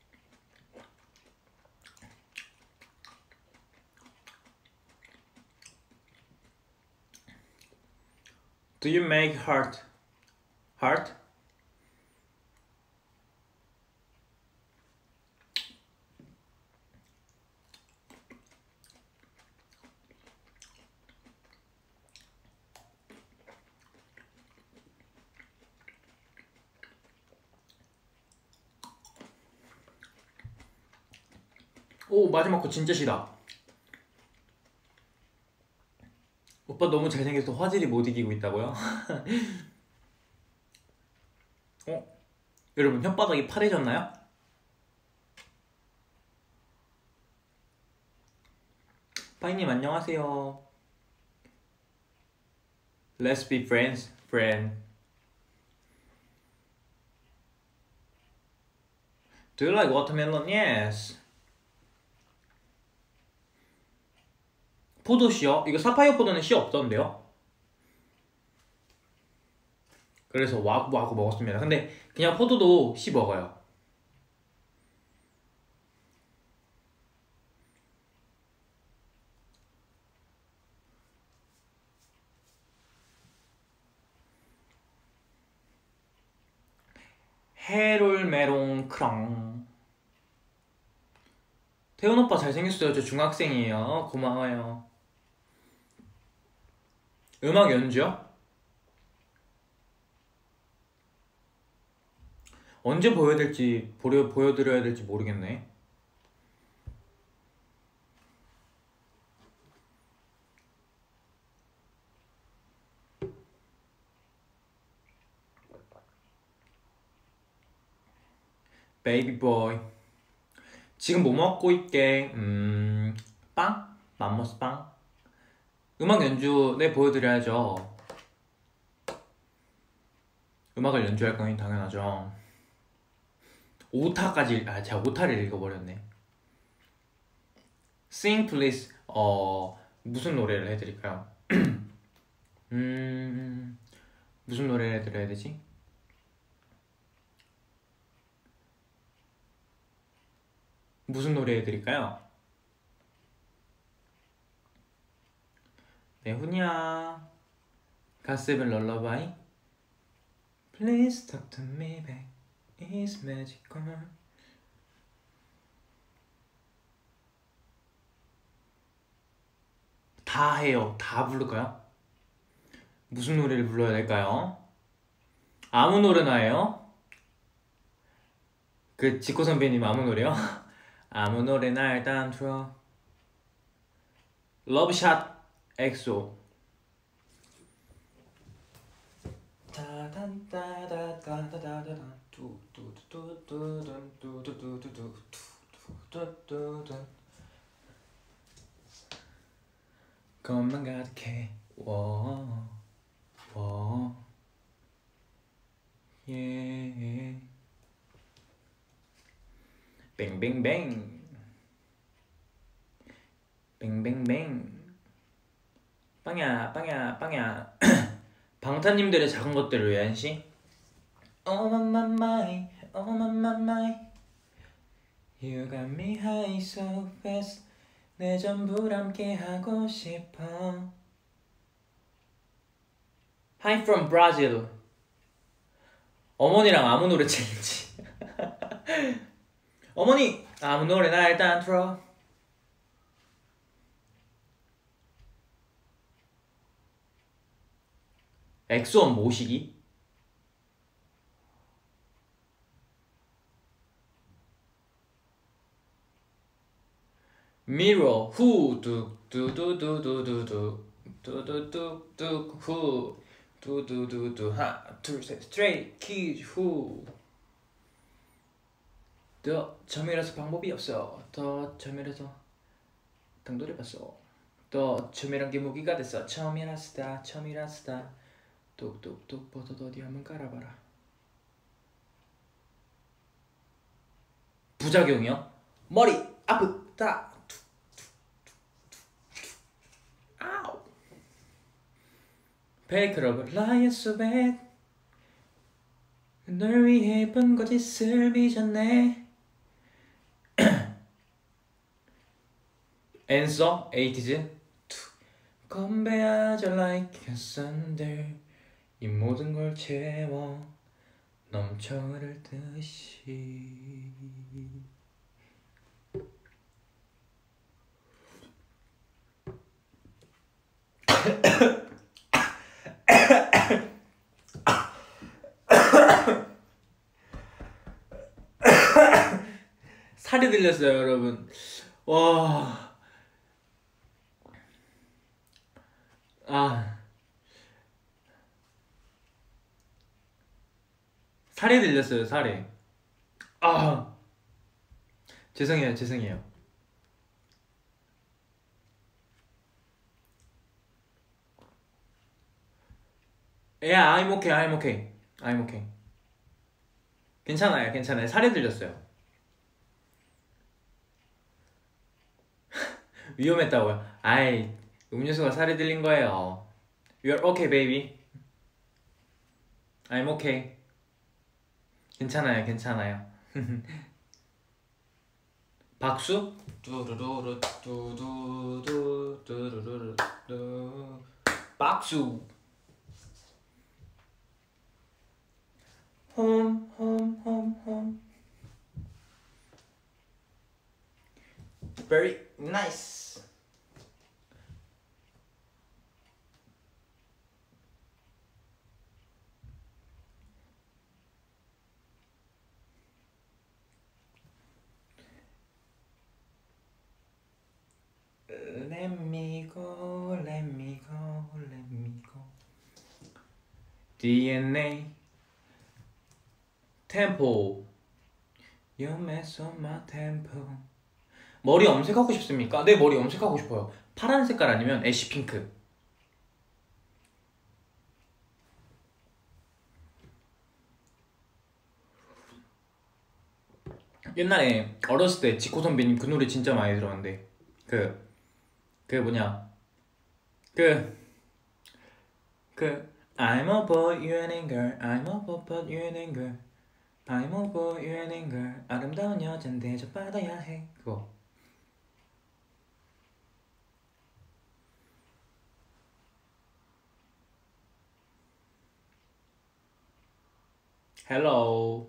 Do you make heart? Heart? 오 마지막 거 진짜 싫다. 오빠 너무 잘생겨서 화질이 못 이기고 있다고요? 어? 여러분 혓바닥이 파래졌나요? 파이님 안녕하세요. Let's be friends, friend. Do you like watermelon? Yes. 포도씨요? 이거 사파이어 포도는 씨 없던데요? 그래서 와구 와구 먹었습니다. 근데 그냥 포도도 씨 먹어요. 해롤메롱 크랑. 태훈 오빠 잘생겼어요. 저 중학생이에요. 고마워요. 음악 연주요? 언제 보여야 될지 보여, 보여드려야 될지 모르겠네. 베이비 보이. 지금 뭐 먹고 있게? 음... 빵? 맘모스 빵? 음악 연주 네 보여드려야죠. 음악을 연주할 거니 당연하죠. 오타까지 아 제가 오타를 읽어버렸네. Sing please. 어 무슨 노래를 해드릴까요? 음 무슨 노래를 해드려야 되지? 무슨 노래 해드릴까요? 네 훈이야. 가스벨 럴러바이. Please talk to me back. It's magical. 다 해요. 다 부를까요? 무슨 노래를 불러야 될까요? 아무 노래나 해요? 그 지코 선배님 아무 노래요? 아무 노래나 일단 틀어. 러브샷 엑소. 것만 가득해. 워, 워, 예. 뱅뱅뱅, 뱅뱅뱅. 빵야, 빵야, 빵야. 방탄님들의 작은 것들을 위한 시. Oh my my my, oh my my my. You got me high so fast. 내 전부를 함께 하고 싶어. Hi from Brazil. 어머니랑 아무 노래 챌린지. 어머니 아무 노래나 일단 틀어. 엑소원 모시기? Mirror who 뚝뚝뚝뚝뚝뚝 뚝뚝뚝뚝 who 뚝뚝뚝뚝 하나 둘셋 Stray Kids who. 더 점이라서 방법이 없어. 더 점이라서 당돌이 봤어. 더 점이란 게 무기가 됐어. 처음이라스다 처음이라스다. 뚝뚝뚝 버섯 어디 한번 깔아봐라. 부작용이요? 머리 아프다. 아우. Fake love, lie so bad. 널 위해 예쁜 거짓을 빚었네. 앤서 에이티즈. 건배하자 like a thunder. 이 모든 걸 채워 넘쳐 흐를 듯이. 살이 들렸어요 여러분. 와. 아. 살이 들렸어요 살이. 아. 죄송해요 죄송해요. Yeah, I'm okay, I'm okay, I'm okay. 괜찮아요 괜찮아요. 살이 들렸어요. 위험했다고요? 아이 음료수가 살이 들린 거예요. You're okay baby. I'm okay. 괜찮아요 괜찮아요. 박수? 뚜루루루 뚜두두 뚜루루루 뚜. 박수. 홈 홈 홈 홈. Very nice. Let me go, let me go, let me go. 디엔에이 템포. You mess up my tempo. 머리 염색하고 싶습니까? 네 머리 염색하고 싶어요. 파란 색깔 아니면 애쉬 핑크. 옛날에 어렸을 때 지코 선배님 그 노래 진짜 많이 들었는데 그 그 뭐냐 그 그 I'm a boy, you're an girl. I'm a boy, but you're an girl. I'm a boy, you're an girl. 아름다운 여잔 대접받아야 해. 그거. Hello.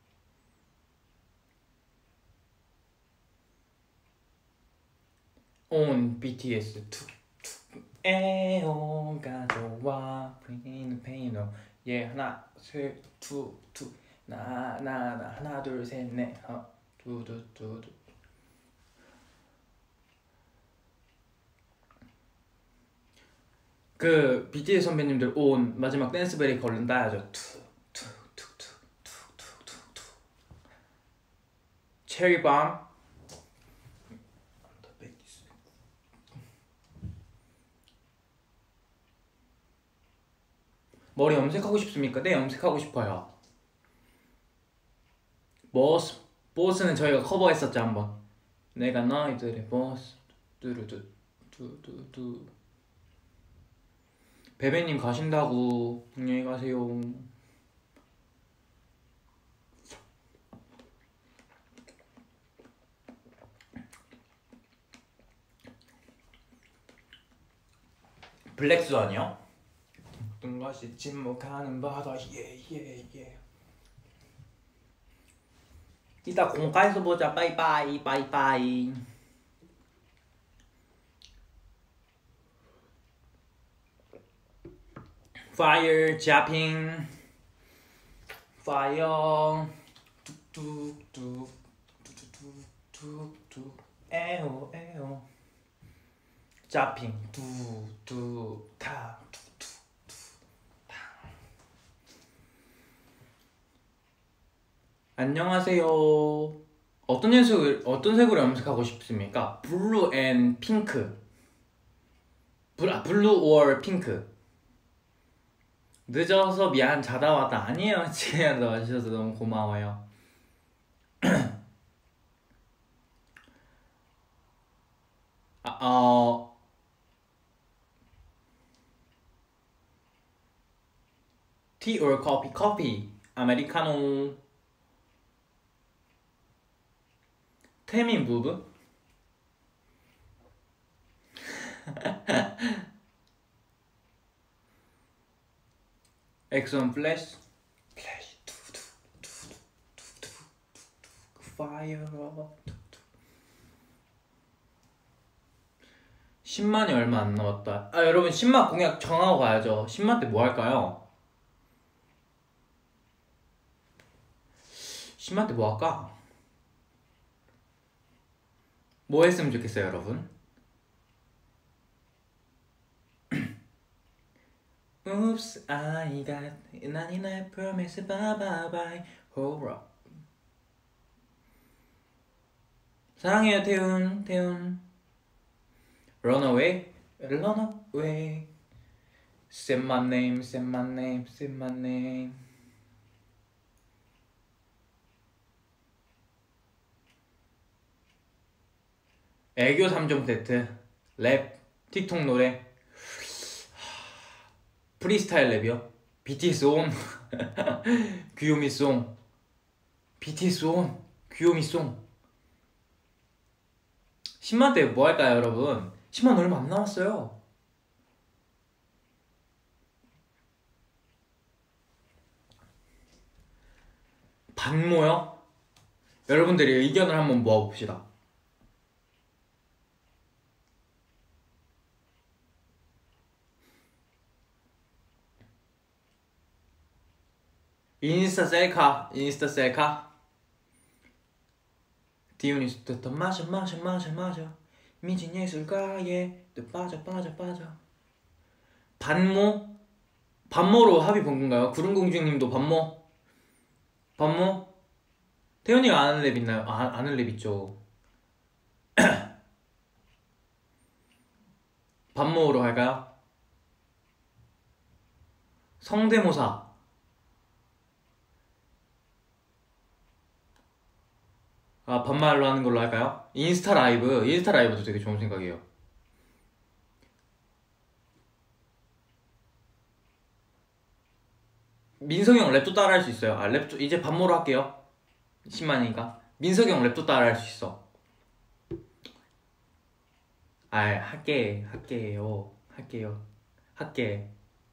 어 on 비티에스 툭툭 에어가 좋아 프리는 페이노 예 하나 셋투투 나 나 나 하나 둘 셋 넷 어 두두두두 그 비티에스 선배님들 온 마지막 댄스 브레이크 얼른 따야죠. 툭툭툭툭툭툭툭툭 체리밤 머리 염색하고 싶습니까? 네, 염색하고 싶어요. 보스, 보스는 저희가 커버했었죠 한번. 내가 너희들의 보스. 뚜루뚜 뚜뚜뚜. 베베님 가신다고. 안녕히 가세요. 블랙스완이요? 모든 것이 침묵하는 바다 예예예 예, 예. 이따 공가에서 보자. 빠이빠이 빠이빠이. Fire jumping Fire 뚝뚝뚝 뚝뚝뚝뚝 에오 에오 자핑 뚜뚜타 뚜뚜뚜타. 안녕하세요. 어떤颜色 어떤 색으로 염색하고 싶습니까? 블루 앤 핑크. 블, 아, 블루 or 핑크. 늦어서 미안. 자다 왔다. 아니에요. 지금 와주셔서 너무 고마워요. 아, 어 티 or 커피? 커피. 아메리카노. 태민 부부? 엑선 플래시 플래시 파이어. 십만이 얼마 안 남았다. 아 여러분 십만 공약 정하고 가야죠. 십만 때 뭐 할까요? 십만 때 뭐 할까? 뭐 했으면 좋겠어요 여러분? Oops, I got ninety-nine promises, bye bye bye, hold up. 사랑해요 태훈, 태훈. Run away, run away. Say my name, say my name, say my name. 애교 삼 종 세트, 랩, 틱톡 노래. 프리스타일 랩이요? 비티에스 온 귀요미송. 비티에스 온 귀요미송. 십만 대 뭐 할까요 여러분? 십만 얼마 안 남았어요. 반모요? 여러분들이 의견을 한번 모아봅시다. 인스타 셀카, 인스타 셀카. 디오니스 또 마셔 마셔 마셔 마셔 미친 예술가에 또 빠져 빠져 빠져. 반모? 반모로 합의 본 건가요? 구름공주님도 반모? 반모? 태연이가 아는 랩 있나요? 아, 아는 랩 있죠. 반모로 할까요? 성대모사. 아 반말로 하는 걸로 할까요? 인스타 라이브. 인스타 라이브도 되게 좋은 생각이에요. 민석이 형 랩도 따라 할 수 있어요. 아 랩도 이제 반모로 할게요. 십만이니까 민석이 형 랩도 따라 할 수 있어. 아 할게 할게요 할게요 할게요.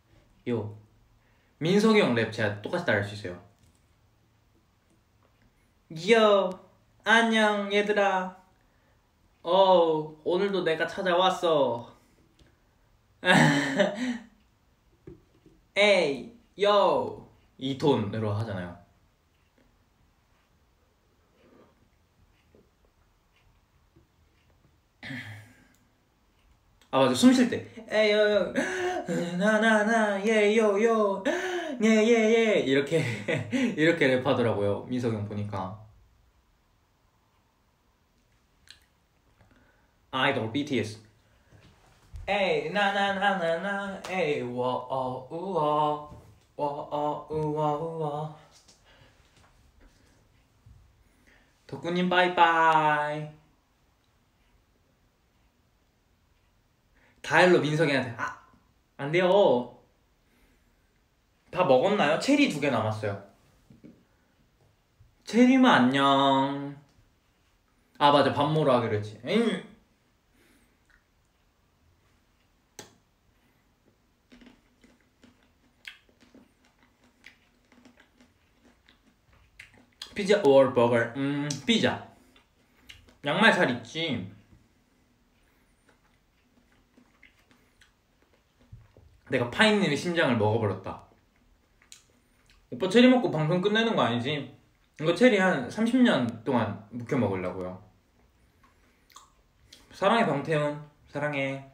민석이 형 랩 제가 똑같이 따라 할 수 있어요. 요 안녕 얘들아. 어, 오늘도 내가 찾아왔어. 에이, 요. 이 톤으로 하잖아요. 아 맞아, 숨 쉴 때 에이요 나나나 예요요 예예예 이렇게 이렇게 랩하더라고요, 민석이 형 보니까. 아이돌 비티에스. 에이 나나나나나 에이 워어 우워 워어 우워 우워. 덕구님 빠이빠이. 다일로 민석이한테 아 안돼요. 다 먹었나요? 체리 두 개 남았어요. 체리만 안녕. 아 맞아, 밥 먹으러 하기로 했지. 응. 피자 or 버거. 음 피자. 양말 잘 있지. 내가 파인님의 심장을 먹어버렸다. 오빠 체리 먹고 방송 끝내는 거 아니지? 이거 체리 한 삼십 년 동안 묵혀 먹으려고요. 사랑해 방태훈, 사랑해.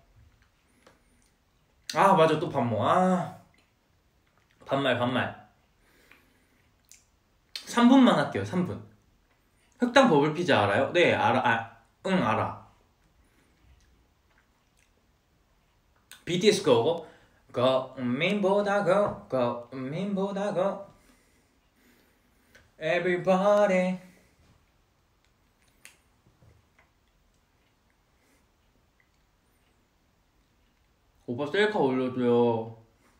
아 맞아, 또 밥 먹어. 아 반말 반말. 삼 분만 할게요. 삼 분. 흑당 버블 피자 알아요? 네 알아. 아, 응 알아. 비티에스 거고 거민보다 거 거민보다 거 Everybody. 오빠 셀카 올려줘요.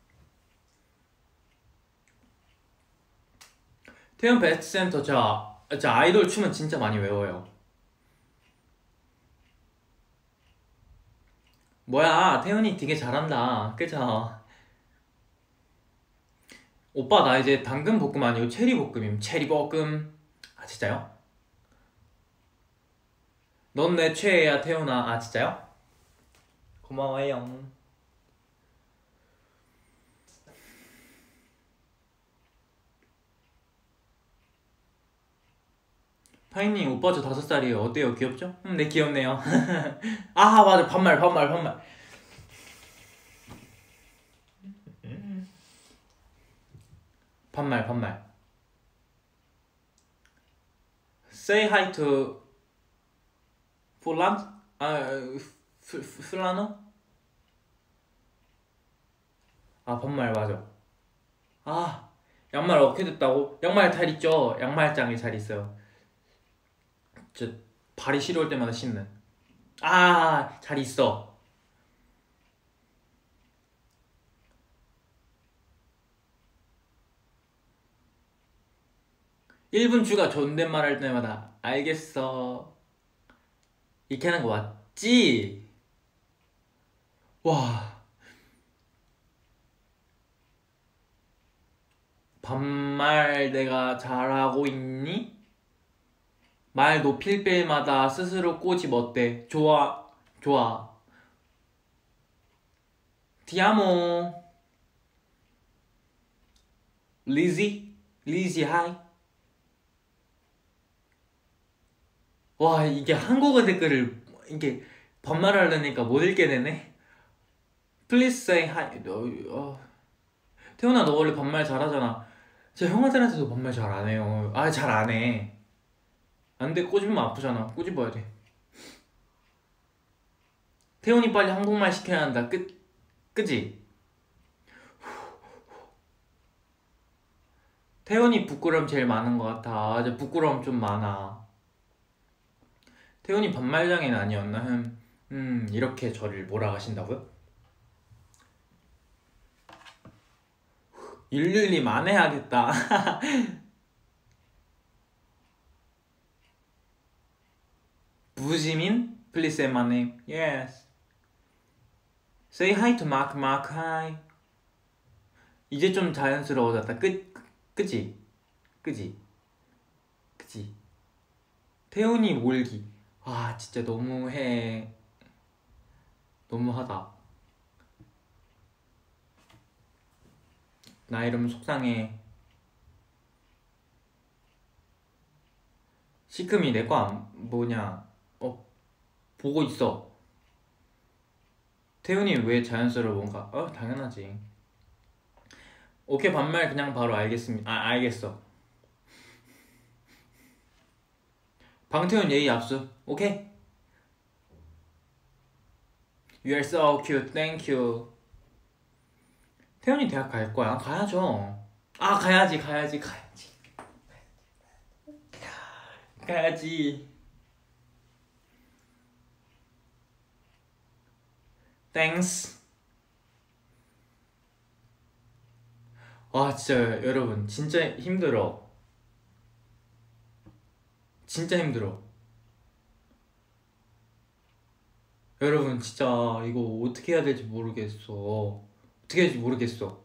태연 베스트 센터. 저, 저 아이돌 춤은 진짜 많이 외워요. 뭐야, 태연이 되게 잘한다. 그죠? 오빠 나 이제 당근 볶음 아니고 체리 볶음임. 체리 볶음. 아 진짜요? 넌 내 최애야 태연아. 아 진짜요? 고마워요. 파이님 오빠 저 다섯 살이에요. 어때요? 귀엽죠? 음, 네 귀엽네요. 아 맞아, 반말 반말 반말. 반말 반말. Say hi to 플란? 아 프, 프, 플라노? 아 반말 맞아. 아 양말 어떻게 됐다고? 양말 잘 있죠? 양말장에 잘 있어요. 저 발이 시려울 때마다 신는. 아 잘 있어. 일 분 추가 존댓말 할 때마다 알겠어 이렇게 하는 거 맞지? 와 반말 내가 잘하고 있니? 말 높일 때마다 스스로 꼬집 어때? 좋아 좋아. 디아모. 리지? 리지 하이. 와 이게 한국어 댓글을 이게 반말하려니까 못 읽게 되네. Please say hi. 너, 어. 태훈아 너 원래 반말 잘하잖아. 제 형아들한테도 반말 잘 안 해요. 아 잘 안 해. 안돼, 꼬집으면 아프잖아. 꼬집어야 돼. 태훈이 빨리 한국말 시켜야 한다. 끄, 그지? 태훈이 부끄러움 제일 많은 것 같아. 아주 부끄러움 좀 많아. 태훈이 반말장애는 아니었나? 음, 음 이렇게 저를 몰아가신다고요? 일일이 만회하겠다. 부지민? Please say my name. Yes. Say hi to Mark. Mark hi. 이제 좀 자연스러워졌다. 끄, 그지? 그지? 그지? 태훈이 몰기. 아 진짜 너무해. 너무하다. 나 이러면 속상해. 시크미 내 거 안 뭐냐? 어 보고 있어. 태훈이 왜 자연스러운가? 어 당연하지. 오케이 반말 그냥 바로 알겠습니다. 아 알겠어. 방태훈 예의 압수. 오케이. You are so cute. Thank you. 태훈이 대학 갈 거야? 가야죠. 아 가야지 가야지 가야지 가야지. Thanks. 와 진짜 여러분 진짜 힘들어. 진짜 힘들어. 여러분 진짜 이거 어떻게 해야 될지 모르겠어. 어떻게 해야 될지 모르겠어.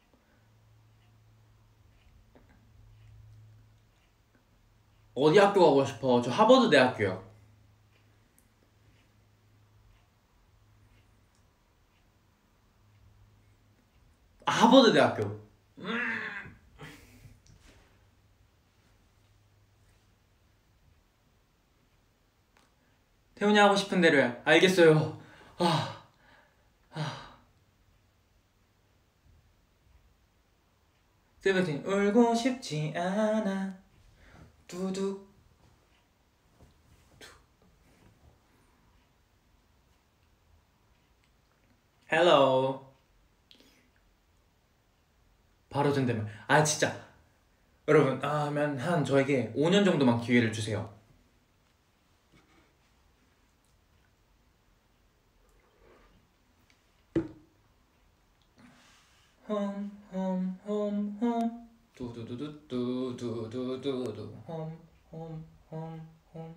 어디 학교 가고 싶어? 저 하버드 대학교요. 아, 하버드 대학교. 음. 태훈이 하고 싶은 대로 해. 알겠어요. 아, 아. 세븐틴 울고 싶지 않아. 두둑. 헬로. 바로 존댓말. 아 진짜 여러분 아, 하면 한 저에게 오 년 정도만 기회를 주세요. 홈 홈 홈 홈 두두두두두두두두두 홈 홈 홈 홈.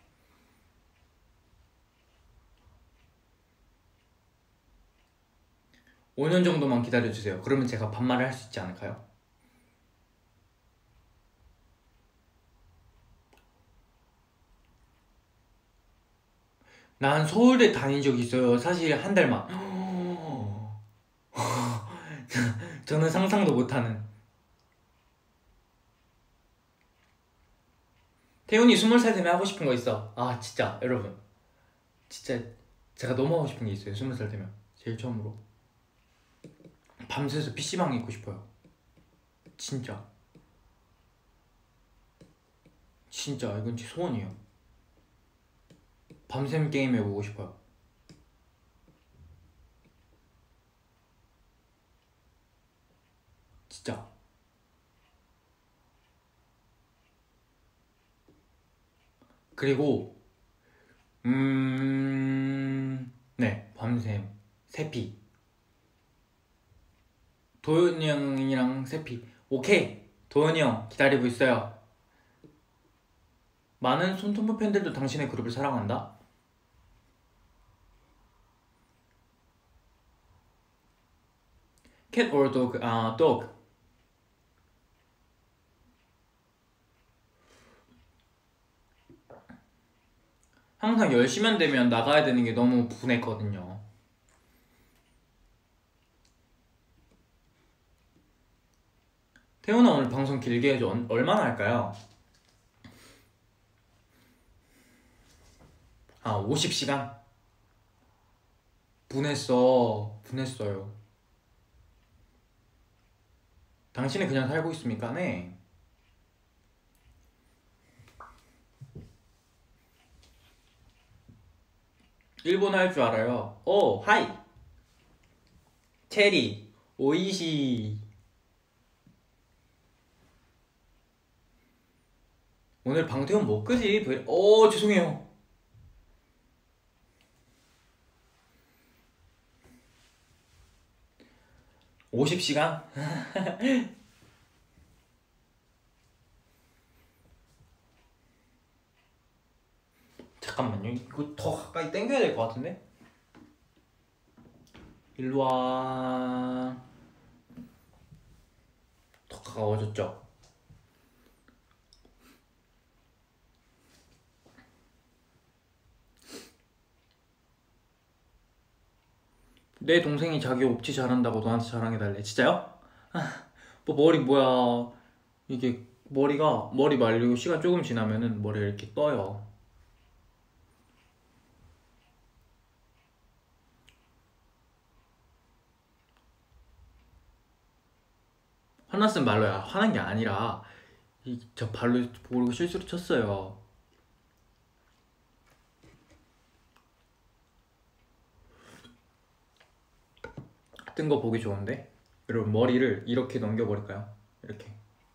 오 년 정도만 기다려주세요. 그러면 제가 반말을 할 수 있지 않을까요? 난 서울대 다닌 적이 있어요. 사실 한 달만. 저는 상상도 못하는. 태훈이 스물 살 되면 하고 싶은 거 있어. 아 진짜 여러분 진짜 제가 너무 하고 싶은 게 있어요. 스물 살 되면 제일 처음으로 밤새서 피씨방에 있고 싶어요. 진짜 진짜 이건 제 소원이에요. 밤샘 게임 해보고 싶어요. 진짜. 그리고 음... 네 밤샘 세피 도현이 형이랑 세피. 오케이 도현이 형 기다리고 있어요. 많은 손톱부 팬들도 당신의 그룹을 사랑한다. cat or dog? 아 dog. 항상 열 시만 되면 나가야 되는 게 너무 분했거든요. 태훈아 오늘 방송 길게 해줘. 얼마나 할까요? 아 오십 시간? 분했어. 분했어요. 당신은 그냥 살고 있습니까? 네. 일본어 할 줄 알아요. 오 하이 체리 오이시. 오늘 방태훈 뭐 끄지? 오 죄송해요. 오십 시간? 잠깐만요. 이거 더 가까이 당겨야 될 것 같은데? 일로와. 더 가까워졌죠? 내 동생이 자기 옥치 잘한다고 너한테 자랑해달래. 진짜요? 아, 뭐 머리 뭐야. 이게 머리가 머리 말리고 시간 조금 지나면은 머리가 이렇게 떠요. 화났으면 말로야. 화난 게 아니라 이 저 발로 모르고 실수로 쳤어요. 뜬 거 보기 좋은데? 여러분 머리를 이렇게 넘겨버릴까요? 이렇게.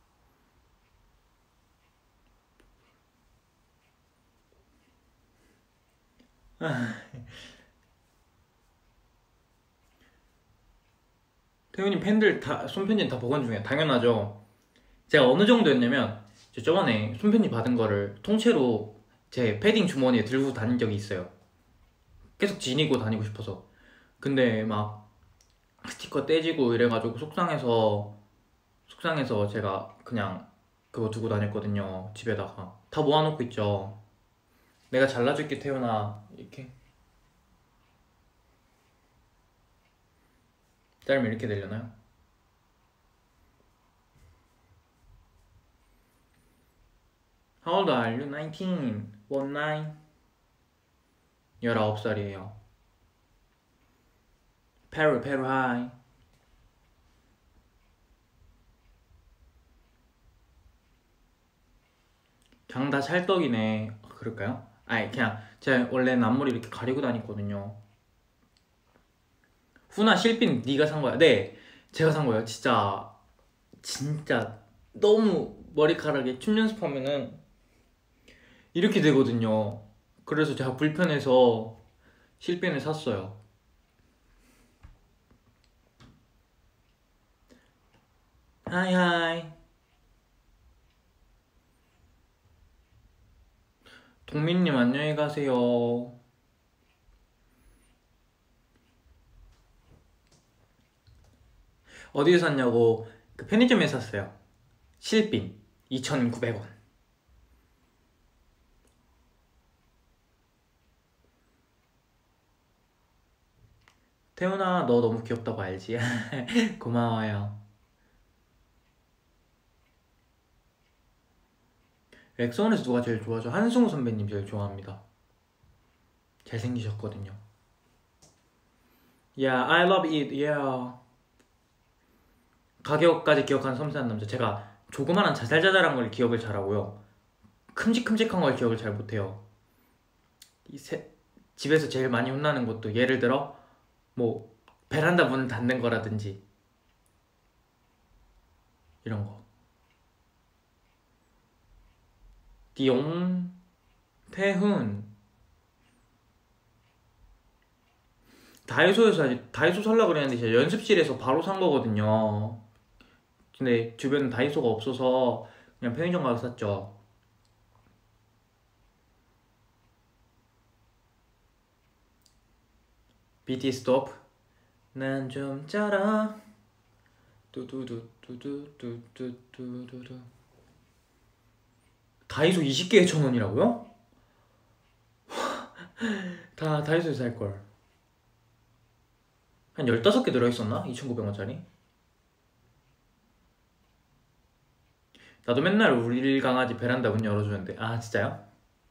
태훈님 팬들 다 손편지 다 보관 중이에요. 당연하죠. 제가 어느 정도였냐면 저 저번에 손편지 받은 거를 통째로 제 패딩 주머니에 들고 다닌 적이 있어요. 계속 지니고 다니고 싶어서. 근데 막 스티커 떼지고 이래가지고 속상해서 속상해서 제가 그냥 그거 두고 다녔거든요. 집에다가 다 모아놓고 있죠. 내가 잘라줄게 태훈아. 이렇게 짧으면 이렇게 되려나요? How old are you? nineteen. one nine. 열아홉 살이에요. 페루 페루 하이. 그냥 다 찰떡이네. 아, 그럴까요? 아니 그냥 제가 원래는 앞머리 이렇게 가리고 다녔거든요. 후나 실핀 네가 산 거야? 네, 제가 산 거예요. 진짜 진짜 너무 머리카락에 춤 연습하면은 이렇게 되거든요. 그래서 제가 불편해서 실핀을 샀어요. 하이 하이. 동민님 안녕히 가세요. 어디에 샀냐고. 그 편의점에 샀어요. 실핀 이천구백 원. 태훈아 너 너무 귀엽다고 알지? 고마워요. 엑소원에서 누가 제일 좋아하죠? 한승우 선배님 제일 좋아합니다. 잘생기셨거든요. Yeah, I love it. Yeah. 가격까지 기억하는 섬세한 남자. 제가 조그만한 자잘자잘한 걸 기억을 잘하고요. 큼직큼직한 걸 기억을 잘 못해요. 이 세, 집에서 제일 많이 혼나는 것도 예를 들어 뭐 베란다 문 닫는 거라든지 이런 거. 띠용. 태훈. 다이소에서 아직 다이소 살려고 그랬는데 제가 연습실에서 바로 산 거거든요. 근데 주변에 다이소가 없어서 그냥 편의점 가서 샀죠. 비티에스 스톱. 난 좀 짜라. 뚜두두두두두두두두. 다이소 이십 개에 천 원이라고요? 다 다이소에서 살걸. 한 열다섯 개 들어있었나? 이천구백 원짜리? 나도 맨날 우리 강아지 베란다 문 열어주는데. 아 진짜요?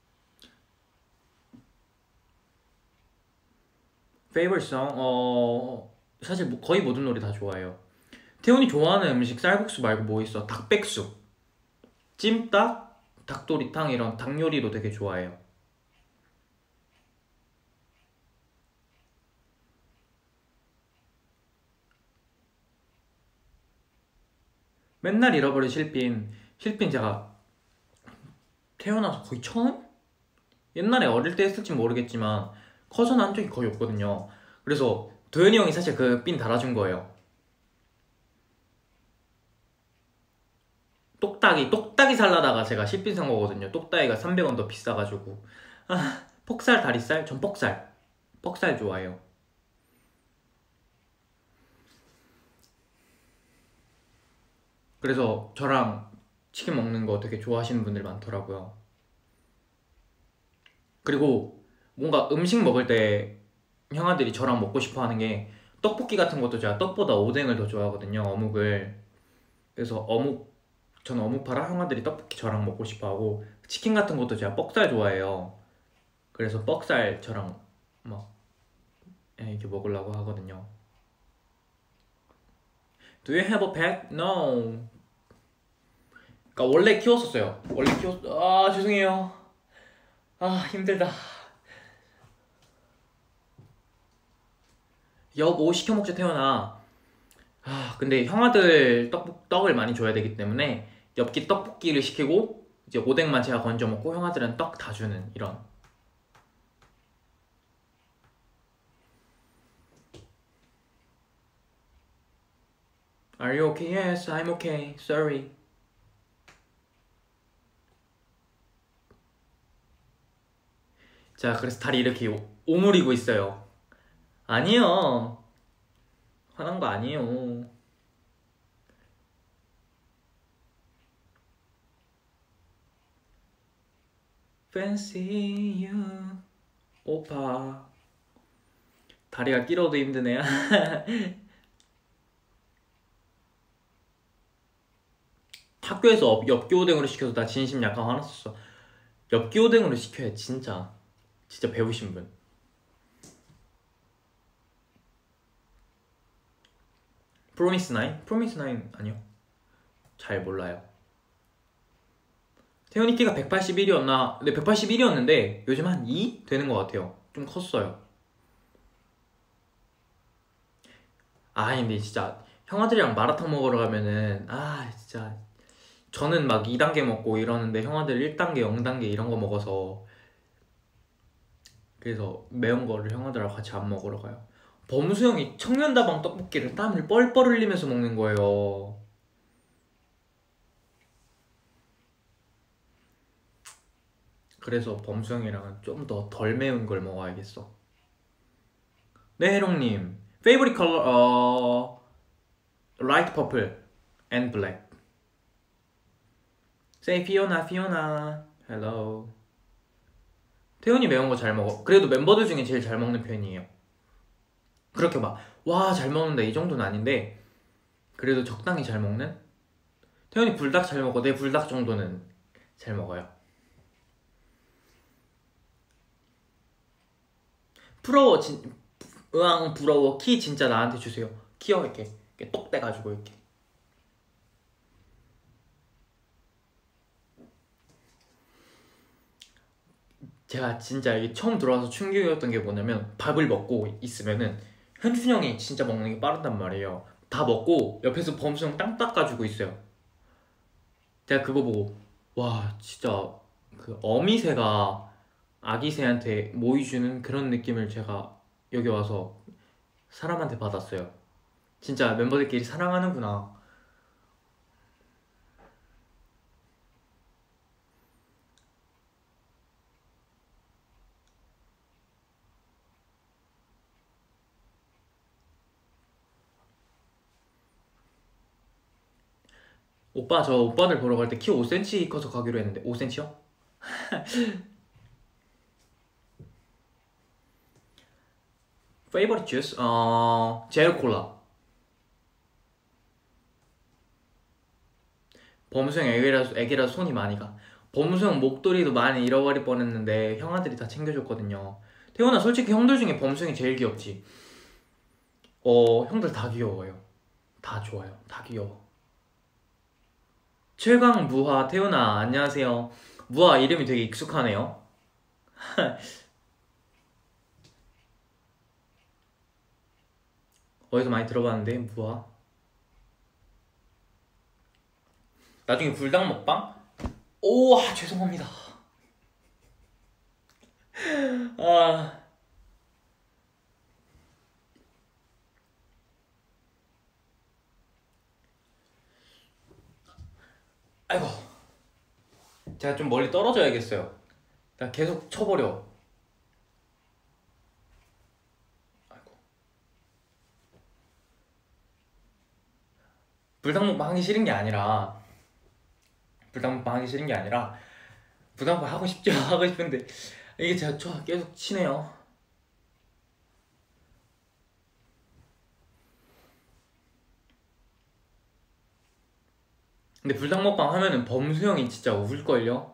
Favorite song? 어... 사실 뭐 거의 모든 노래 다 좋아해요. 태훈이 좋아하는 음식 쌀국수 말고 뭐 있어? 닭백숙, 찜닭, 닭도리탕 이런 닭 요리도 되게 좋아해요. 맨날 잃어버린 실핀. 실핀 제가 태어나서 거의 처음? 옛날에 어릴 때 했을지 모르겠지만 커서는 한 적이 거의 없거든요. 그래서 도현이 형이 사실 그 핀 달아준 거예요. 똑딱이 똑딱이 살라다가 제가 실핀 산 거거든요. 똑딱이가 삼백 원 더 비싸가지고. 아, 폭살 다리살? 전 퍽살 퍽살 좋아해요. 그래서 저랑 치킨 먹는 거 되게 좋아하시는 분들 많더라고요. 그리고 뭔가 음식 먹을 때 형아들이 저랑 먹고 싶어 하는 게 떡볶이 같은 것도 제가 떡보다 오뎅을 더 좋아하거든요, 어묵을. 그래서 어묵, 저는 어묵 팔아 형아들이 떡볶이 저랑 먹고 싶어하고, 치킨 같은 것도 제가 뻑살 좋아해요. 그래서 뻑살 저랑 막 예, 이렇게 먹으려고 하거든요. Do you have a pet? No. 그러니까 원래 키웠었어요. 원래 키웠. 아 죄송해요. 아 힘들다. 여보 시켜 먹자 태연아. 아 근데 형아들 떡 떡을 많이 줘야 되기 때문에 엽기 떡볶이를 시키고 이제 오뎅만 제가 건져 먹고 형아들은 떡 다 주는 이런. Are you okay? Yes, I'm okay. Sorry. 자, 그래서 다리 이렇게 오- 오므리고 있어요. 아니요. 화난 거 아니에요. Fancy you. 오빠. 다리가 길어도 힘드네요. 학교에서 업- 엽기오뎅으로 시켜서 나 진심 약간 화났었어. 엽기오뎅으로 시켜야 진짜 진짜 배우신 분. 프로미스 나인? 프로미스 나인 아니요. 잘 몰라요. 태연이 키가 백팔십일이었나? 네, 백팔십일이었는데 요즘 한 이? 되는 것 같아요. 좀 컸어요. 아 근데 진짜 형아들이랑 마라탕 먹으러 가면은 아 진짜 저는 막 이 단계 먹고 이러는데 형아들 일 단계, 영 단계 이런 거 먹어서 그래서 매운 거를 형아들하고 같이 안 먹으러 가요. 범수 형이 청년다방 떡볶이를 땀을 뻘뻘 흘리면서 먹는 거예요. 그래서 범수 형이랑은 좀 더 덜 매운 걸 먹어야겠어. 네 해롱님 favorite color 어 light purple and black. Say Fiona, Fiona. Hello. 태훈이 매운 거 잘 먹어. 그래도 멤버들 중에 제일 잘 먹는 편이에요. 그렇게 막 와 잘 먹는다 이 정도는 아닌데 그래도 적당히 잘 먹는? 태훈이 불닭 잘 먹어. 내 불닭 정도는 잘 먹어요. 부러워 진 으앙 부러워. 키 진짜 나한테 주세요. 키워 이렇게, 이렇게 똑 떼가지고 이렇게. 제가 진짜 이게 처음 들어와서 충격이었던 게 뭐냐면 밥을 먹고 있으면은 현준 형이 진짜 먹는 게 빠르단 말이에요. 다 먹고 옆에서 범수 형 땅 닦아주고 있어요. 제가 그거 보고 와 진짜 그 어미새가 아기새한테 모이 주는 그런 느낌을 제가 여기 와서 사람한테 받았어요. 진짜 멤버들끼리 사랑하는구나. 오빠 저 오빠들 보러 갈 때 키 오 센티미터 커서 가기로 했는데 오 센티미터요? Favorite juice? 어... 제로 콜라. 범수형 애기라서, 애기라서 손이 많이 가. 범수형 목도리도 많이 잃어버릴 뻔했는데 형아들이 다 챙겨줬거든요. 태훈아 솔직히 형들 중에 범수형이 제일 귀엽지? 어 형들 다 귀여워요. 다 좋아요. 다 귀여워. 최강 무하 태훈아 안녕하세요. 무하 이름이 되게 익숙하네요. 어디서 많이 들어봤는데 무하. 나중에 불닭 먹방? 오 아, 죄송합니다. 아 아이고 제가 좀 멀리 떨어져야겠어요. 나 계속 쳐버려. 아이고. 불닭 먹방 하기 싫은 게 아니라 불닭 먹방 하기 싫은 게 아니라 불닭 먹방 하고 싶죠. 하고 싶은데 이게 제가 저 계속 치네요. 근데 불닭 먹방 하면은 범수 형이 진짜 울걸요?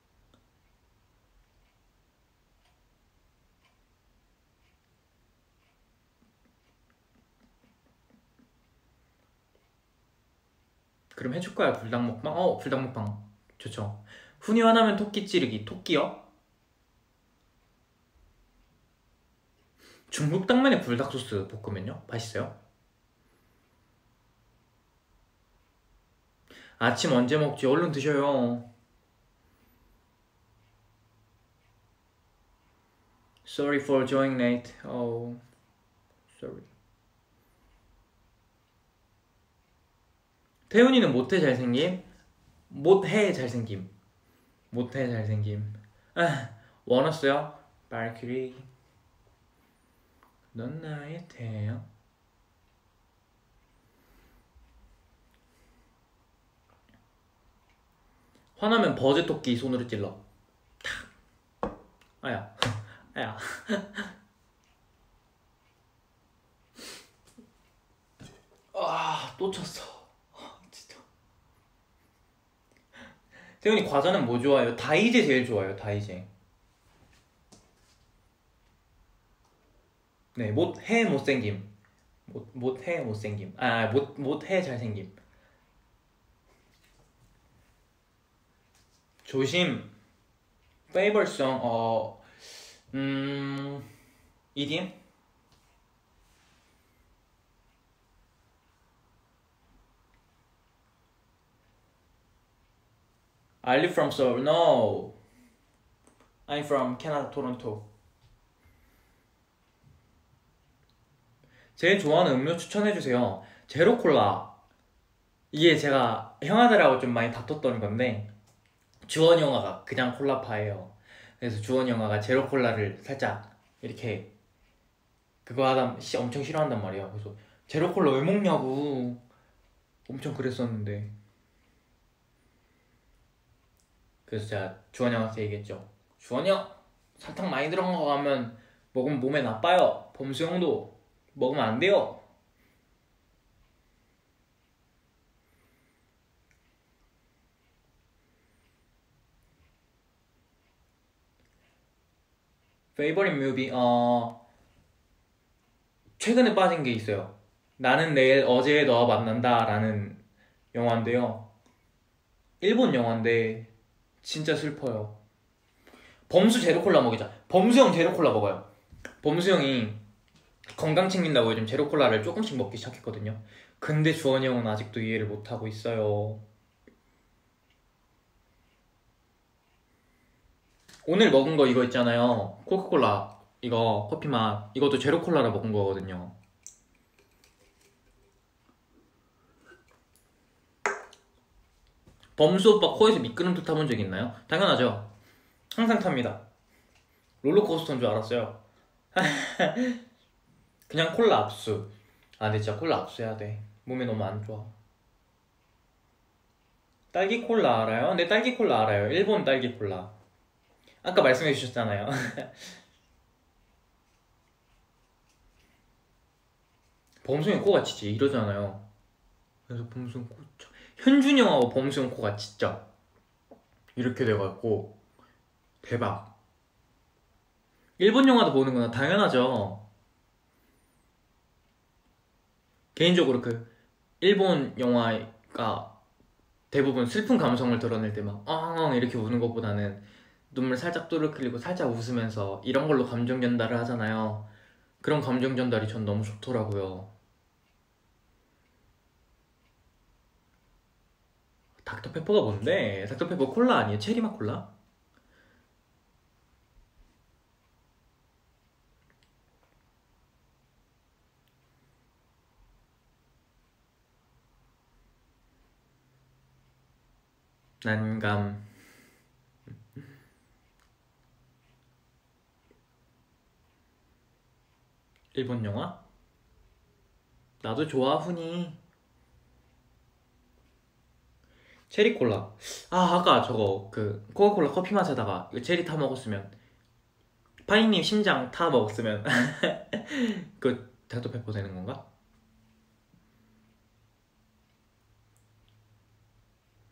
그럼 해줄 거야 불닭 먹방? 어 불닭 먹방 좋죠. 훈이 화나면 토끼 찌르기. 토끼요? 중국 당면에 불닭 소스 볶으면요? 맛있어요? 아침 언제 먹지? 얼른 드셔요. Sorry for joining late. Oh, sorry. 태훈이는 못해 잘생김? 못해 잘생김. 못해 잘생김. 아, 원했어요? 발키리. 넌 나의 태양. 화나면 버즈토끼 손으로 찔러. 아야. 아야. 아, 또 쳤어. 진짜. 태훈이 과자는 뭐 좋아해요? 다이제 제일 좋아요. 다이제. 네, 못해 못생김. 못 못해 못생김. 아, 못 못해 잘생김. 조심. Favorite song 어 음, 이디엠? Are you from Seoul? No. I'm from Canada, Toronto. 제일 좋아하는 음료 추천해주세요. 제로콜라. 이게 제가 형아들하고 좀 많이 다퉜던 건데 주원이 형아가 그냥 콜라파예요. 그래서 주원이 형아가 제로콜라를 살짝 이렇게 그거 하다 시, 엄청 싫어한단 말이야. 그래서 제로콜라 왜 먹냐고 엄청 그랬었는데 그래서 제가 주원이 형한테 얘기했죠. 주원이 형! 사탕 많이 들어간 거 가면 먹으면 몸에 나빠요. 범수 형도 먹으면 안 돼요. Favorite movie? 어... 최근에 빠진 게 있어요. 나는 내일 어제 너와 만난다 라는 영화인데요. 일본 영화인데 진짜 슬퍼요. 범수 제로콜라 먹이자. 범수 형 제로콜라 먹어요. 범수 형이 건강 챙긴다고 요즘 제로콜라를 조금씩 먹기 시작했거든요. 근데 주원이 형은 아직도 이해를 못하고 있어요. 오늘 먹은 거 이거 있잖아요. 코카콜라 이거 커피맛 이것도 제로콜라로 먹은 거거든요. 범수 오빠 코에서 미끄럼틀 타본 적 있나요? 당연하죠. 항상 탑니다. 롤러코스터인 줄 알았어요. 그냥 콜라 압수. 아 근데 진짜 콜라 압수해야 돼. 몸에 너무 안 좋아. 딸기 콜라 알아요? 네 딸기 콜라 알아요. 일본 딸기 콜라. 아까 말씀해 주셨잖아요. 범수형 코가 진짜 이러잖아요. 그래서 범수형 코 현준이 형하고 범수형 코가 진짜 이렇게 돼갖고 대박. 일본 영화도 보는구나. 당연하죠. 개인적으로 그 일본 영화가 대부분 슬픈 감성을 드러낼 때 막 엉엉 이렇게 우는 것보다는 눈물 살짝 뚜르륵 흘리고 살짝 웃으면서 이런 걸로 감정 전달을 하잖아요. 그런 감정 전달이 전 너무 좋더라고요. 닥터페퍼가 뭔데? 닥터페퍼 콜라 아니에요? 체리맛 콜라? 난감. 일본 영화? 나도 좋아 훈이. 체리콜라. 아 아까 저거 그 코카콜라 커피 맛에다가 이거 체리 타 먹었으면 파이님 심장 타 먹었으면 그 닥터페퍼 되는 건가?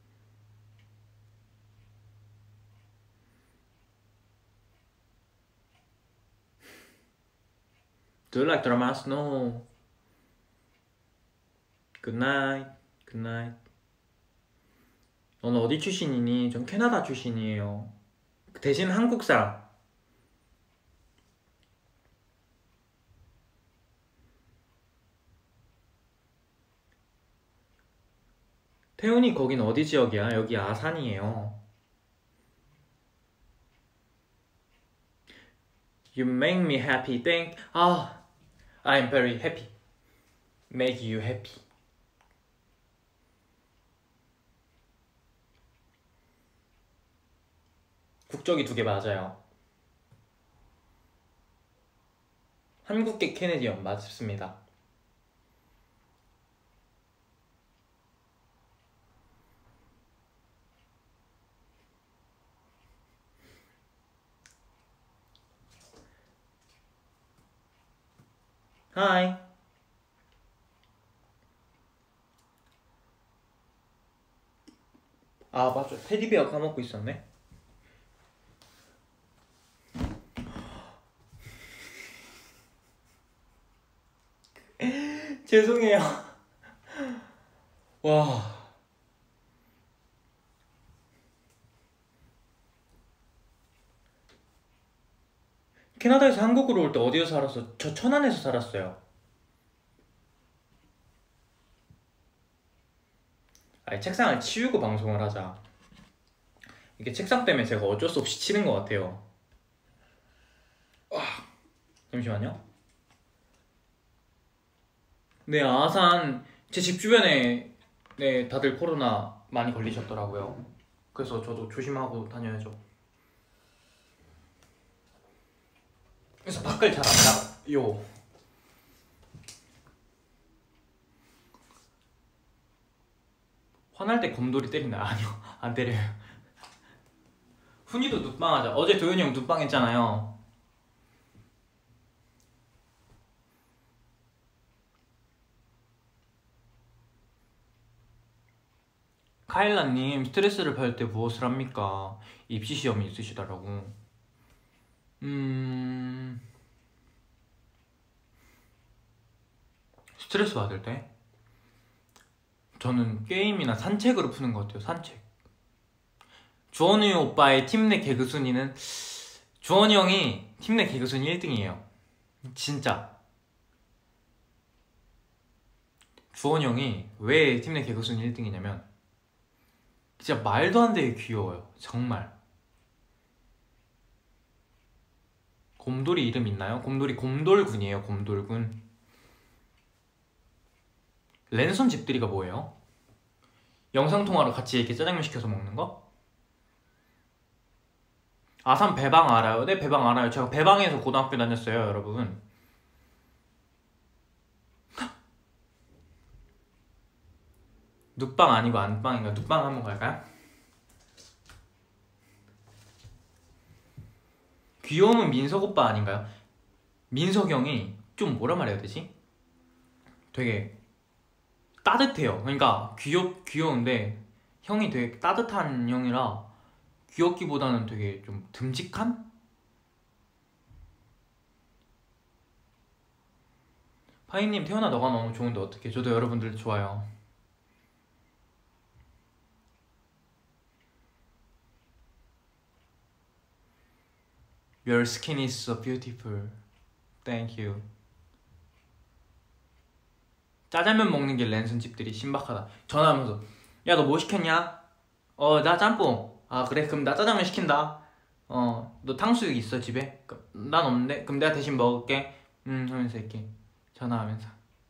Do you like dramas? No. Good night. Good night. 너는 어디 출신이니? 전 캐나다 출신이에요. 대신 한국 사람. 태훈이 거긴 어디 지역이야? 여기 아산이에요. You make me happy. Thank. 아, I'm very happy. Make you happy. 국적이 두 개 맞아요. 한국계 캐네디언 맞습니다. 하이. 아 맞죠, 테디베어 까먹고 있었네. 죄송해요. 와. 캐나다에서 한국으로 올 때 어디서 살았어? 저 천안에서 살았어요. 아니 책상을 치우고 방송을 하자. 이게 책상 때문에 제가 어쩔 수 없이 치는 것 같아요. 와. 잠시만요. 네, 아산 제 집 주변에 네 다들 코로나 많이 걸리셨더라고요. 그래서 저도 조심하고 다녀야죠. 그래서 밖을 잘 안 나가요. 화날 때 곰돌이 때린다. 아니요, 안 때려요. 훈이도 눕방하자. 어제 도현이 형 눕방 했잖아요. 카일라님, 스트레스를 받을 때 무엇을 합니까? 입시 시험이 있으시더라고. 음... 스트레스 받을 때? 저는 게임이나 산책으로 푸는 것 같아요. 산책. 주원이 오빠의 팀 내 개그 순위는 주원이 형이 팀 내 개그 순위 일 등이에요. 진짜. 주원이 형이 왜 팀 내 개그 순위 일 등이냐면 진짜 말도 안 되게 귀여워요. 정말. 곰돌이 이름 있나요? 곰돌이 곰돌군이에요. 곰돌군. 랜선 집들이가 뭐예요? 영상통화로 같이 이렇게 짜장면 시켜서 먹는 거? 아산 배방 알아요? 네, 배방 알아요. 제가 배방에서 고등학교 다녔어요, 여러분. 눕방 아니고 안방인가? 눕방 한번 갈까요? 귀여움은 민석 오빠 아닌가요? 민석 형이 좀 뭐라 말해야 되지? 되게 따뜻해요. 그러니까 귀엽, 귀여운데 형이 되게 따뜻한 형이라 귀엽기보다는 되게 좀 듬직한? 파이님, 태연아 너가 너무 좋은데 어떡해. 저도 여러분들 좋아요. Your skin is so beautiful. Thank you. 짜장면 먹는 게 랜선 집들이 신박하다. 전화하면서 야 너 뭐 시켰냐? 어 나 짬뽕. 아 그래? 그럼 나 짜장면 시킨다. 어 너 탕수육 있어 집에? 난 없는데? 그럼 내가 대신 먹을게. 음 하면서 이렇게 전화하면서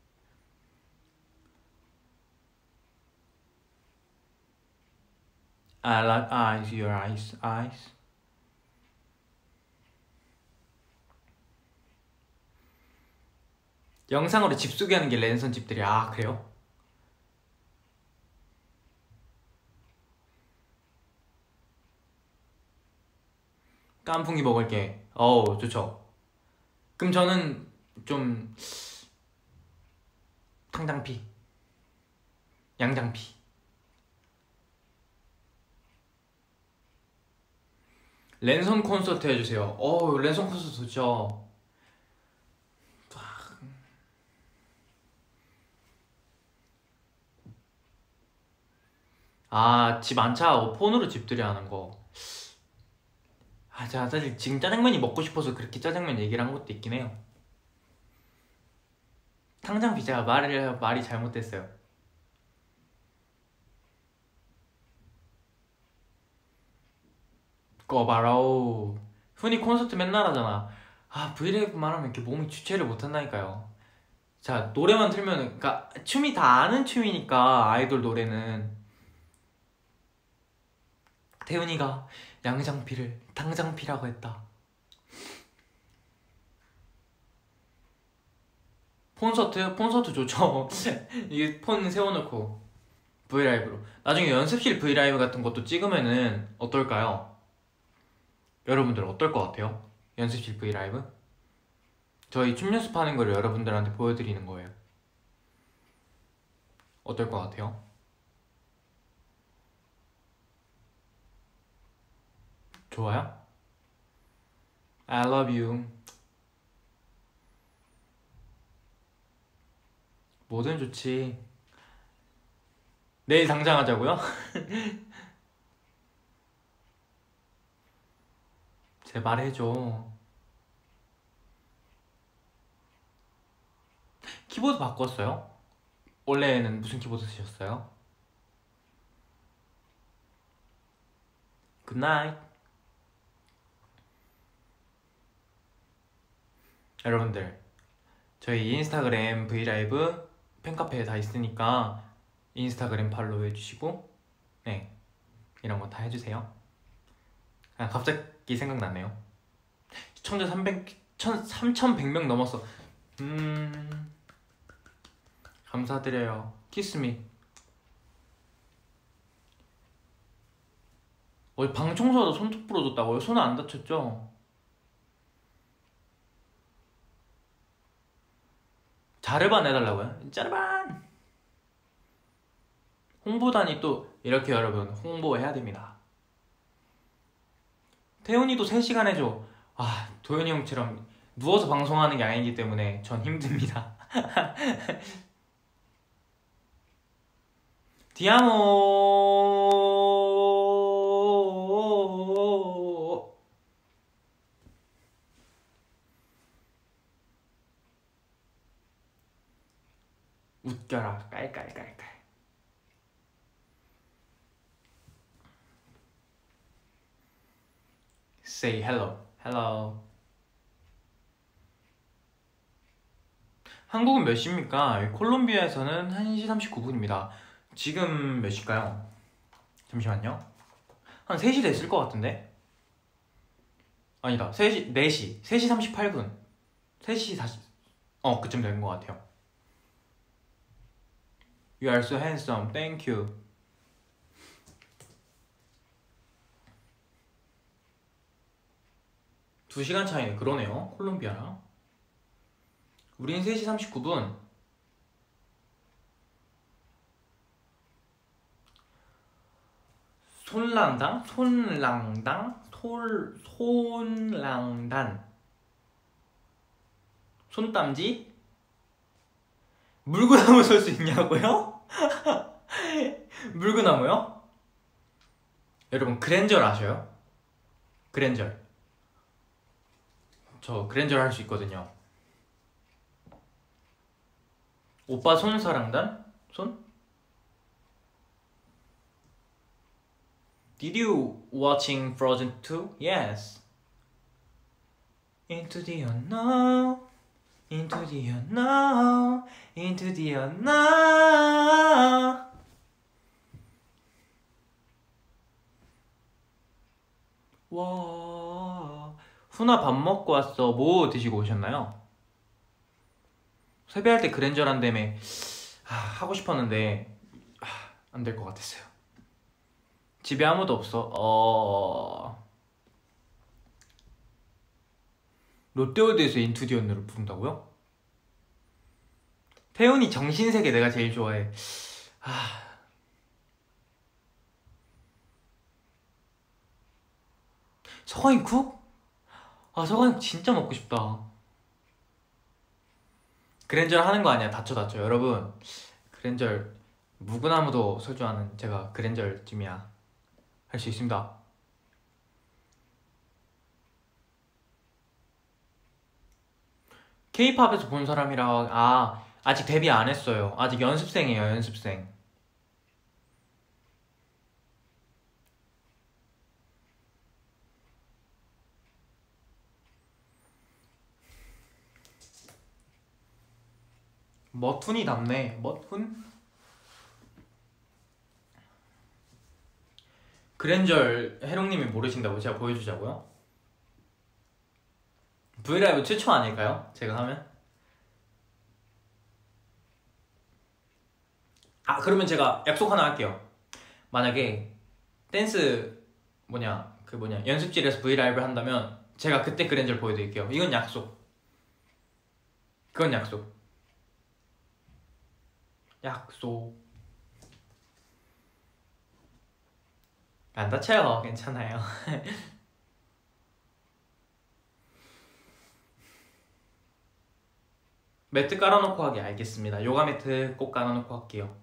I like eyes, your eyes, eyes. 영상으로 집 소개하는 게 랜선 집들이. 아 그래요? 깐풍기 먹을게. 어우 좋죠. 그럼 저는 좀 탕장피, 양장피. 랜선 콘서트 해주세요. 어우 랜선 콘서트 좋죠. 아, 집 안 차고 폰으로 집들이 하는 거. 아, 제가 사실 지금 짜장면이 먹고 싶어서 그렇게 짜장면 얘기를 한 것도 있긴 해요. 탕장 피자 말을 말이 잘못됐어요. 꺼봐라오. 훈이 콘서트 맨날 하잖아. 아, 브이라이브만 하면 이렇게 몸이 주체를 못한다니까요. 자, 노래만 틀면은, 그니까 춤이 다 아는 춤이니까 아이돌 노래는. 태훈이가 양장피를 탕장피라고 했다. 콘서트? 콘서트 좋죠. 이게 폰 세워놓고 브이라이브로 나중에 연습실 브이라이브 같은 것도 찍으면은 어떨까요? 여러분들 어떨 것 같아요? 연습실 브이라이브? 저희 춤 연습하는 걸 여러분들한테 보여드리는 거예요. 어떨 것 같아요? 좋아요? I love you. 뭐든 좋지. 내일 당장 하자고요? 제발 해줘. 키보드 바꿨어요? 원래는 무슨 키보드 쓰셨어요? 굿나잇. 여러분들 저희 인스타그램 브이라이브 팬카페에 다 있으니까 인스타그램 팔로우 해주시고 네 이런 거 다 해주세요. 아, 갑자기 생각나네요. 시청자 삼백, 삼천백 명 넘었어. 음 감사드려요. 키스미. 어, 방 청소하다 손톱 부러졌다고요? 손 안 다쳤죠? 자르반 해달라고요? 자르반! 홍보단이 또 이렇게 여러분 홍보해야 됩니다. 태훈이도 세 시간 해줘. 아, 도현이 형처럼 누워서 방송하는 게 아니기 때문에 전 힘듭니다. 디아모. 웃겨라 깔깔깔깔. Say hello. Hello. 한국은 몇 시입니까? 콜롬비아에서는 한 시 삼십구 분입니다. 지금 몇 시일까요? 잠시만요. 한 세 시 됐을 것 같은데? 아니다. 세 시, 네 시. 세 시 삼십팔 분. 세 시 사십. 어, 그쯤 된 것 같아요. You are so handsome. Thank you. 두 시간 차이네. 그러네요. 콜롬비아랑. 우린 세 시 삼십구 분. 손랑당? 손랑당? 솔, 손랑단. 손땀지? 물구나무 설 수 있냐고요? 물구나무요? 여러분 그랜저를 아셔요? 그랜저. 저 그랜저를 할 수 있거든요. 오빠 손사랑단? 손? Did you watching Frozen two? Yes. Into the unknown, into the unknown, into the unknown. 와, 훈아 밥 먹고 왔어. 뭐 드시고 오셨나요? 세배할 때 그랜저란다며. 아, 하고 싶었는데 아, 안 될 것 같았어요. 집에 아무도 없어. 어... 롯데월드에서 인투 디 언노를 부른다고요? 태훈이 정신세계 내가 제일 좋아해. 아... 서가인쿡? 아, 서가인쿡 진짜 먹고 싶다. 그랜저 하는 거 아니야. 다쳐 다쳐. 여러분 그랜저 무구나무도 소주하는 제가 그랜저쯤이야 할 수 있습니다. K-팝에서 본 사람이라 아 아직 데뷔 안 했어요. 아직 연습생이에요. 연습생. 머툰이 답네. 머툰? 그랜절 해롱님이 모르신다고 제가 보여주자고요? 브이라이브 최초 아닐까요? 제가 하면? 아 그러면 제가 약속 하나 할게요. 만약에 댄스 뭐냐 그 뭐냐 연습실에서 브이라이브를 한다면 제가 그때 그랜절 보여드릴게요. 이건 약속. 그건 약속. 약속. 안 다쳐요. 괜찮아요. 매트 깔아놓고 하기. 알겠습니다. 요가 매트 꼭 깔아놓고 할게요.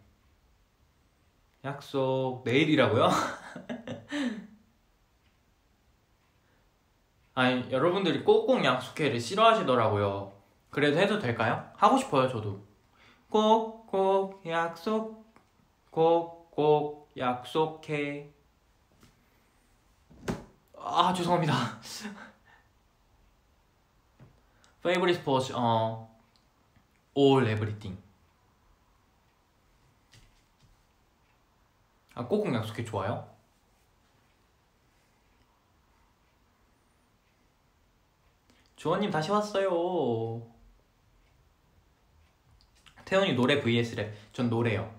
약속. 내일이라고요? 아니 여러분들이 꼭꼭 약속해를 싫어하시더라고요. 그래도 해도 될까요? 하고 싶어요 저도. 꼭꼭 약속. 꼭꼭 약속해. 아 죄송합니다. Favorite sports 어 all everything. 아 꼭꼭 약속해 좋아요. 주원님 다시 왔어요. 태연이 노래 vs 랩. 전 노래요.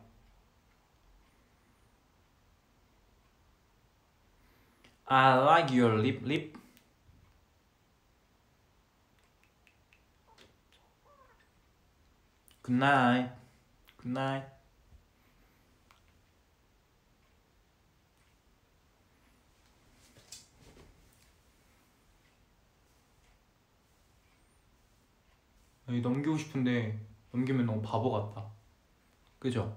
I like your lip lip. Good night. Good night. 아니, 넘기고 싶은데 넘기면 너무 바보 같다. 그죠?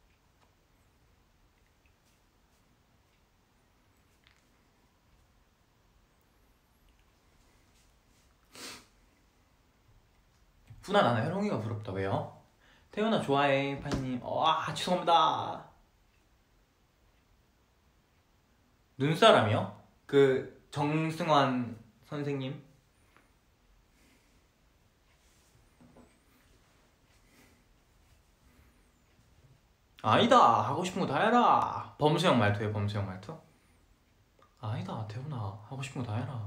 훈아 나는 해롱이가 부럽다. 왜요? 태연아 좋아해 파이님. 와 아, 죄송합니다. 눈사람이요? 그 정승환 선생님? 아니다 하고 싶은 거 다 해라. 범수형 말투에 범수형 말투? 아니다 태훈아 하고 싶은 거 다 해라.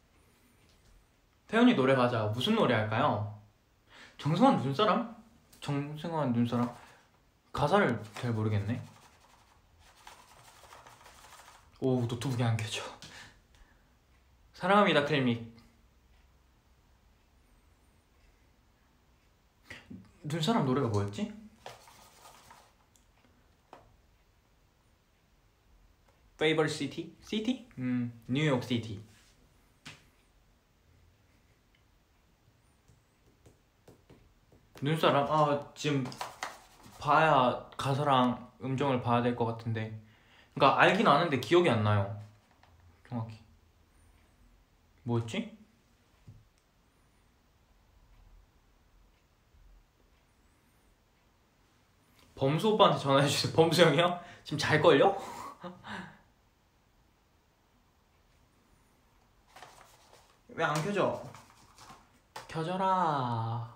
태훈이 노래 가자. 무슨 노래 할까요? 정승환 눈사람? 정승환 눈사람? 가사를 잘 모르겠네. 오 노트북이 안 켜져. 사랑합니다 클믹. 눈사람 노래가 뭐였지? Favorite city? city? 음 뉴욕 시티. 눈사람? 아 지금 봐야 가사랑 음정을 봐야 될 것 같은데. 그러니까 알긴 아는데 기억이 안 나요. 정확히 뭐였지? 범수 오빠한테 전화해주세요. 범수 형이요? 지금 잘걸요? 왜 안 켜져? 켜져라.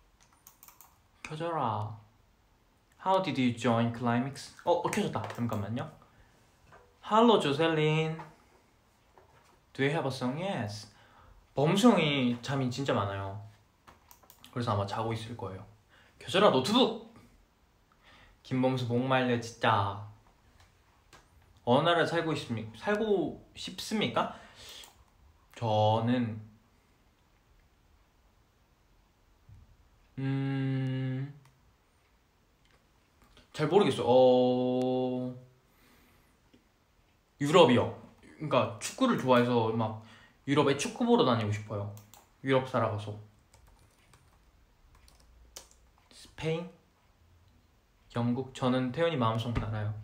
켜져라. How did you join Climax? 어, 어 켜졌다. 잠깐만요. Hello 조셀린. Do you have a song? Yes. 범수 형이 잠이 진짜 많아요. 그래서 아마 자고 있을 거예요. 켜져라 노트북. 김범수 목말려 진짜. 어느 나라에 살고 있습니까? 살고 싶습니까? 저는 음... 잘 모르겠어요. 어... 유럽이요. 그러니까 축구를 좋아해서 막 유럽에 축구 보러 다니고 싶어요. 유럽 살아가서. 스페인? 영국. 저는 태연이 마음속 알아요.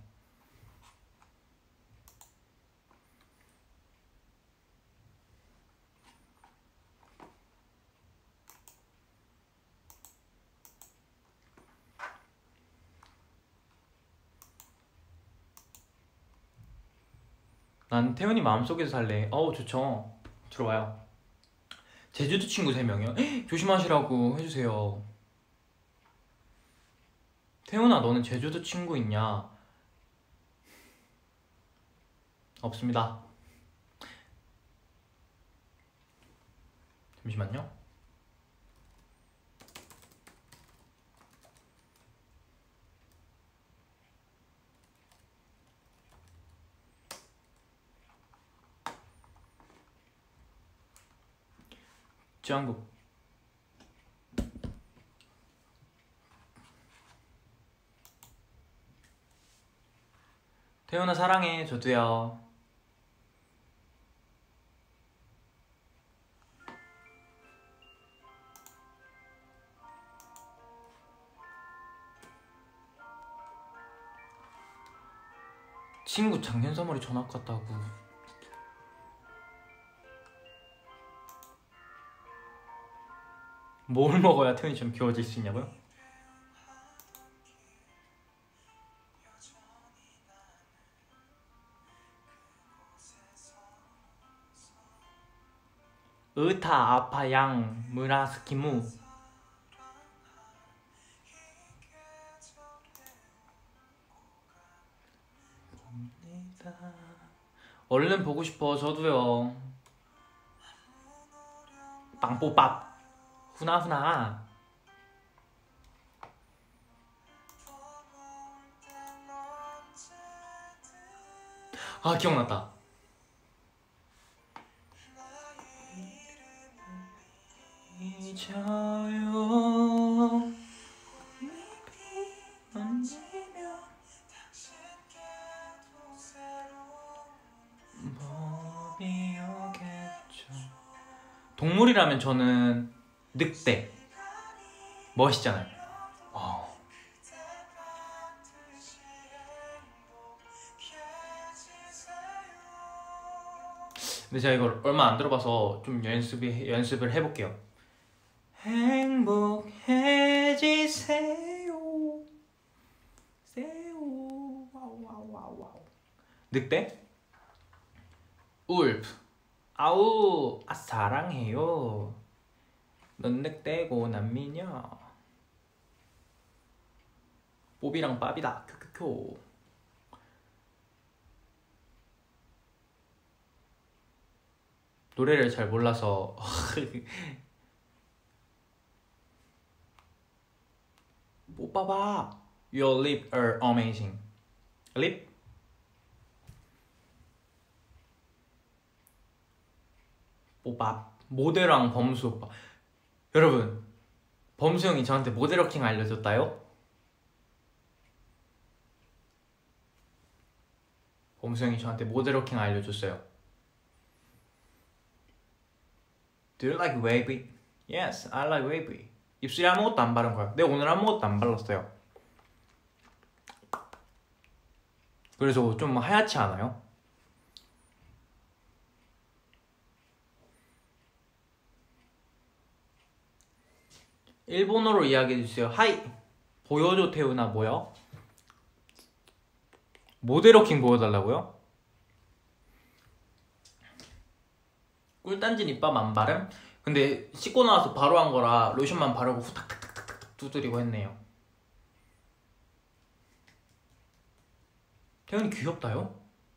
난 태연이 마음속에서 살래. 어우 좋죠. 들어와요. 제주도 친구 세 명이요? 조심하시라고 해주세요. 태연아 너는 제주도 친구 있냐? 없습니다. 잠시만요. 짱구. 태연아 사랑해. 저도요. 친구 작년 삼월에 전학 갔다고. 뭘 먹어야 태연이처럼 귀여워질 수 있냐고요? 으타 아파양 무라스키무. 얼른 보고 싶어. 저도요. 빵뽀밥 후나후나. 아 기억났다. 잊어요. 동물이라면 저는 늑대. 멋있잖아요. 와우. 근데 제가 이걸 얼마 안 들어봐서 좀 연습이, 연습을 해볼게요. 행복해지세요. 세요. 와우 와우 와우 와우. 늑대? 울프. 아우 아 사랑해요. 넌 늑대고 난 미녀. 뽀비랑 빠비다. 큐큐큐. 노래를 잘 몰라서. 뽀빠봐. Your lips are amazing. lip? 뽀밥. 모델왕 범수 오빠. 여러분 범수 형이 저한테 모델워킹 알려줬다요? 범수 형이 저한테 모델워킹 알려줬어요. Do you like wavy? Yes, I like wavy. 입술에 아무것도 안 바른 거야. 내가 오늘 아무것도 안 발랐어요. 그래서 좀 하얗지 않아요? 일본어로 이야기해주세요. 하이! 보여줘 태우나 뭐요? 모델워킹 보여달라고요? 꿀단지 립밤 안 바름? 근데 씻고 나와서 바로 한 거라 로션만 바르고 후딱딱딱딱 두드리고 했네요. 태연이 귀엽다요?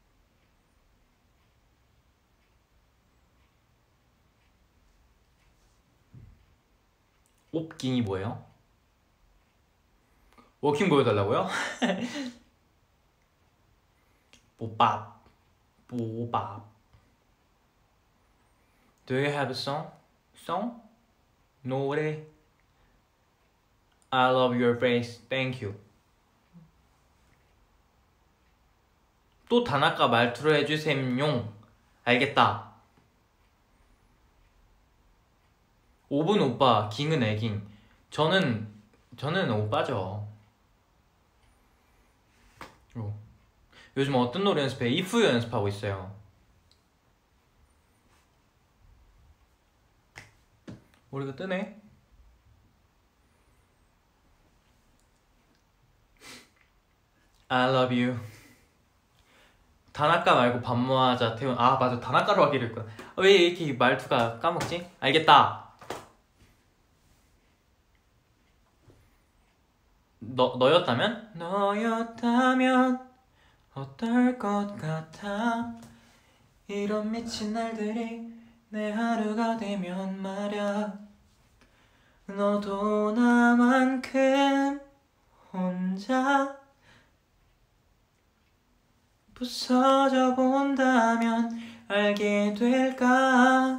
옵깅이 뭐예요? 워킹 보여달라고요? 뽀밥 뽀밥. Do you have a song? Song? 노래. I love your face. Thank you. 또 다나카 말투로 해주셈용. 알겠다. 옵은 오빠, 깅은 애깅. 저는 저는 오빠죠. 어. 요즘 어떤 노래 연습해? If You 연습하고 있어요. 머리가 뜨네. I love you. 다나카 말고 밥 모아자 태훈. 아 맞아, 다나카로 하기로 했구나. 왜 이렇게 말투가 까먹지? 알겠다. 너, 너였다면? 너였다면 어떨 것 같아. 이런 미친 날들이 내 하루가 되면 말야. 너도 나만큼 혼자 부서져 본다면 알게 될까.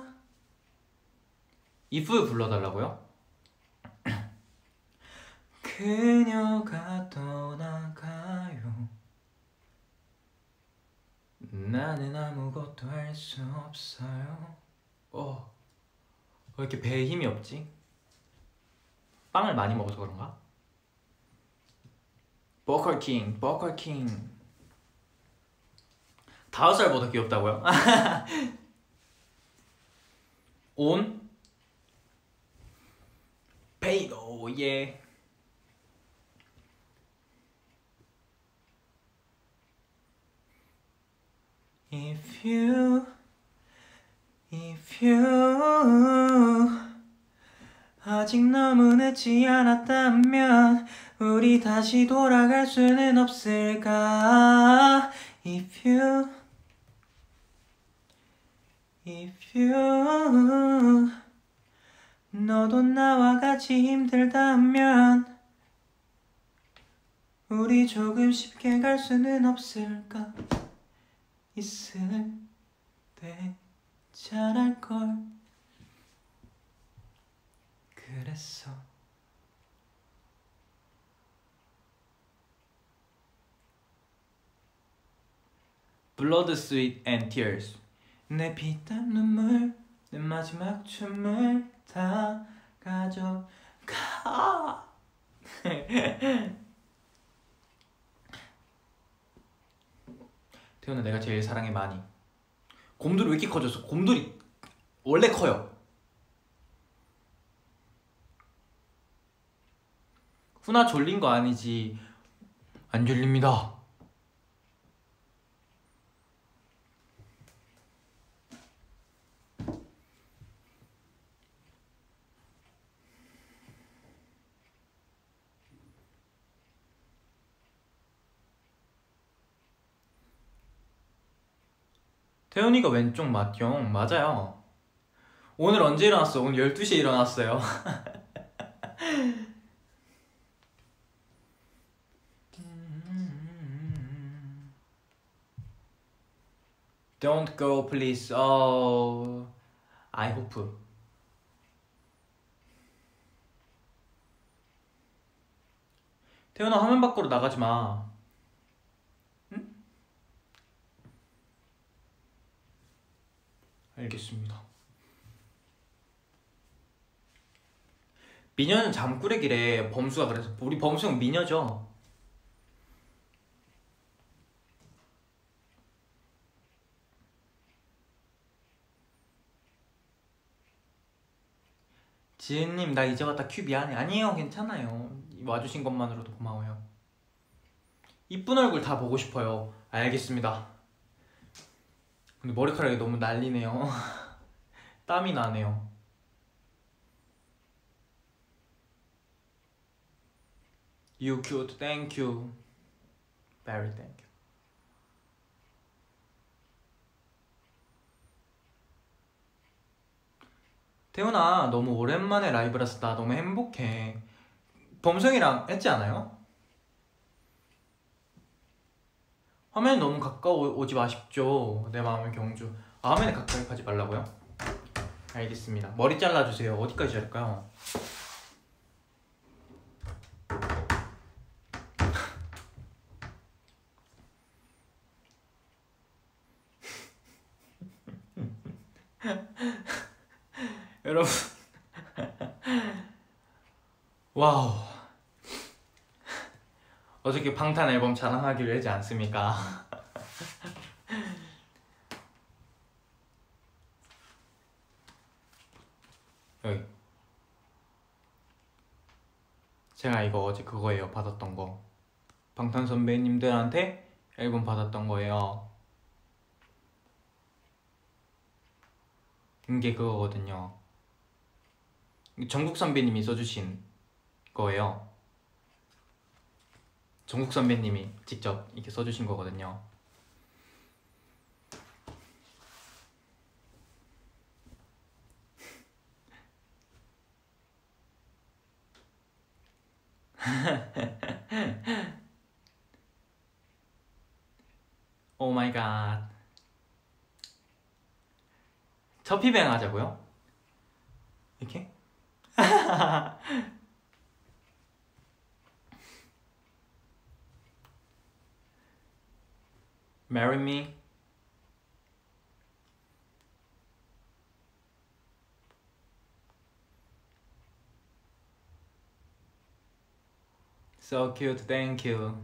If 불러달라고요? 그녀가 떠나가요. 나는 아무것도 할 수 없어요. 어, 왜 이렇게 배에 힘이 없지? 빵을 많이 먹어서 그런가? 버커킹, 버커킹. 다섯 살보다 귀엽다고요? 온? 베이도, 예. If you, if you 아직 너무 늦지 않았다면 우리 다시 돌아갈 수는 없을까? If you, if you 너도 나와 같이 힘들다면 우리 조금 쉽게 갈 수는 없을까? 있을 때 잘할걸 그랬어. Blood, Sweat and Tears. 내 피땀 눈물 내 마지막 춤을 다 가져가. 태훈아, 내가 제일 사랑해 많이. 곰돌이 왜 이렇게 커졌어? 곰돌이 원래 커요. 훈아 졸린 거 아니지? 안 졸립니다. 태훈이가 왼쪽 맞형. 맞아요. 오늘 언제 일어났어? 오늘 열두 시에 일어났어요. Don't go please. Oh, I hope. 태훈아, 화면 밖으로 나가지 마. 응? 알겠습니다. 미녀는 잠꾸러기래. 범수가 그래서. 우리 범수 형 미녀죠? 지은님, 나 이제 왔다 큐 미안해. 아니에요, 괜찮아요. 와주신 것만으로도 고마워요. 이쁜 얼굴 다 보고 싶어요. 알겠습니다. 근데 머리카락이 너무 난리네요. 땀이 나네요. You cute, thank you. Very thank you. 태훈아, 너무 오랜만에 라이브라서 나 너무 행복해. 범성이랑 했지 않아요? 화면이 너무 가까워 오지 마십시오. 내 마음의 경주. 아, 화면에 가까이 가지 말라고요? 알겠습니다. 머리 잘라주세요. 어디까지 자를까요? 여러분 와우, 어저께 방탄 앨범 자랑하기로 하지 않습니까? 여기 제가 이거 어제 그거예요. 받았던 거. 방탄 선배님들한테 앨범 받았던 거예요. 이게 그거거든요. 정국 선배님이 써주신 거예요. 정국 선배님이 직접 이렇게 써주신 거거든요. 오 마이 갓. 터피뱅 하자고요? 이렇게? Marry me. So cute, thank you.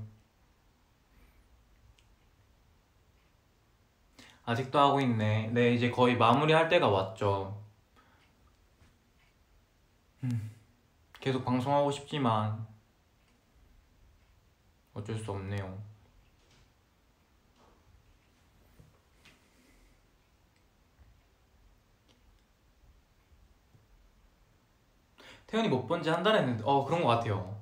아직도 하고 있네. 네, 이제 거의 마무리할 때가 왔죠. 음, 계속 방송하고 싶지만 어쩔 수 없네요. 태연이 못 본 지 한 달 했는데 어 그런 것 같아요.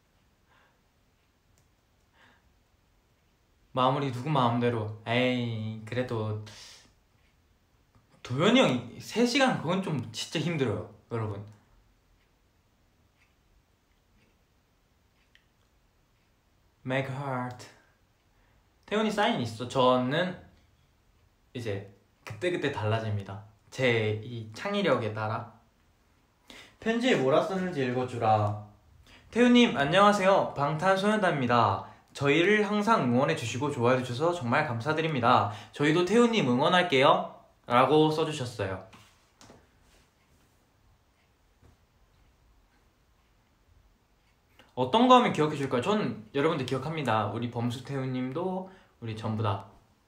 마무리 누구 마음대로. 에이 그래도 도현이 형이 세 시간 그건 좀 진짜 힘들어요 여러분. Make heart. 태연이 사인 있어. 저는 이제 그때그때 달라집니다. 제 이 창의력에 따라. 편지에 뭐라 썼는지 읽어주라. 태훈님 안녕하세요. 방탄소년단입니다. 저희를 항상 응원해주시고 좋아해주셔서 정말 감사드립니다. 저희도 태훈님 응원할게요 라고 써주셨어요. 어떤 거 하면 기억해줄까요? 전 여러분들 기억합니다. 우리 범수 태훈님도 우리 전부 다.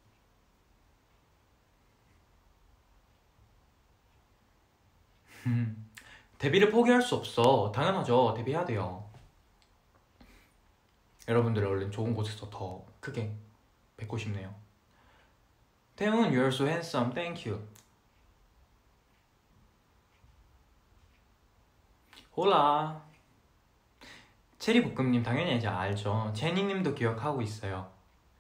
데뷔를 포기할 수 없어. 당연하죠. 데뷔해야 돼요. 여러분들 얼른 좋은 곳에서 더 크게 뵙고 싶네요. 태훈, you're so handsome. Thank you. 홀라. 체리볶음님 당연히 이제 알죠. 제니님도 기억하고 있어요.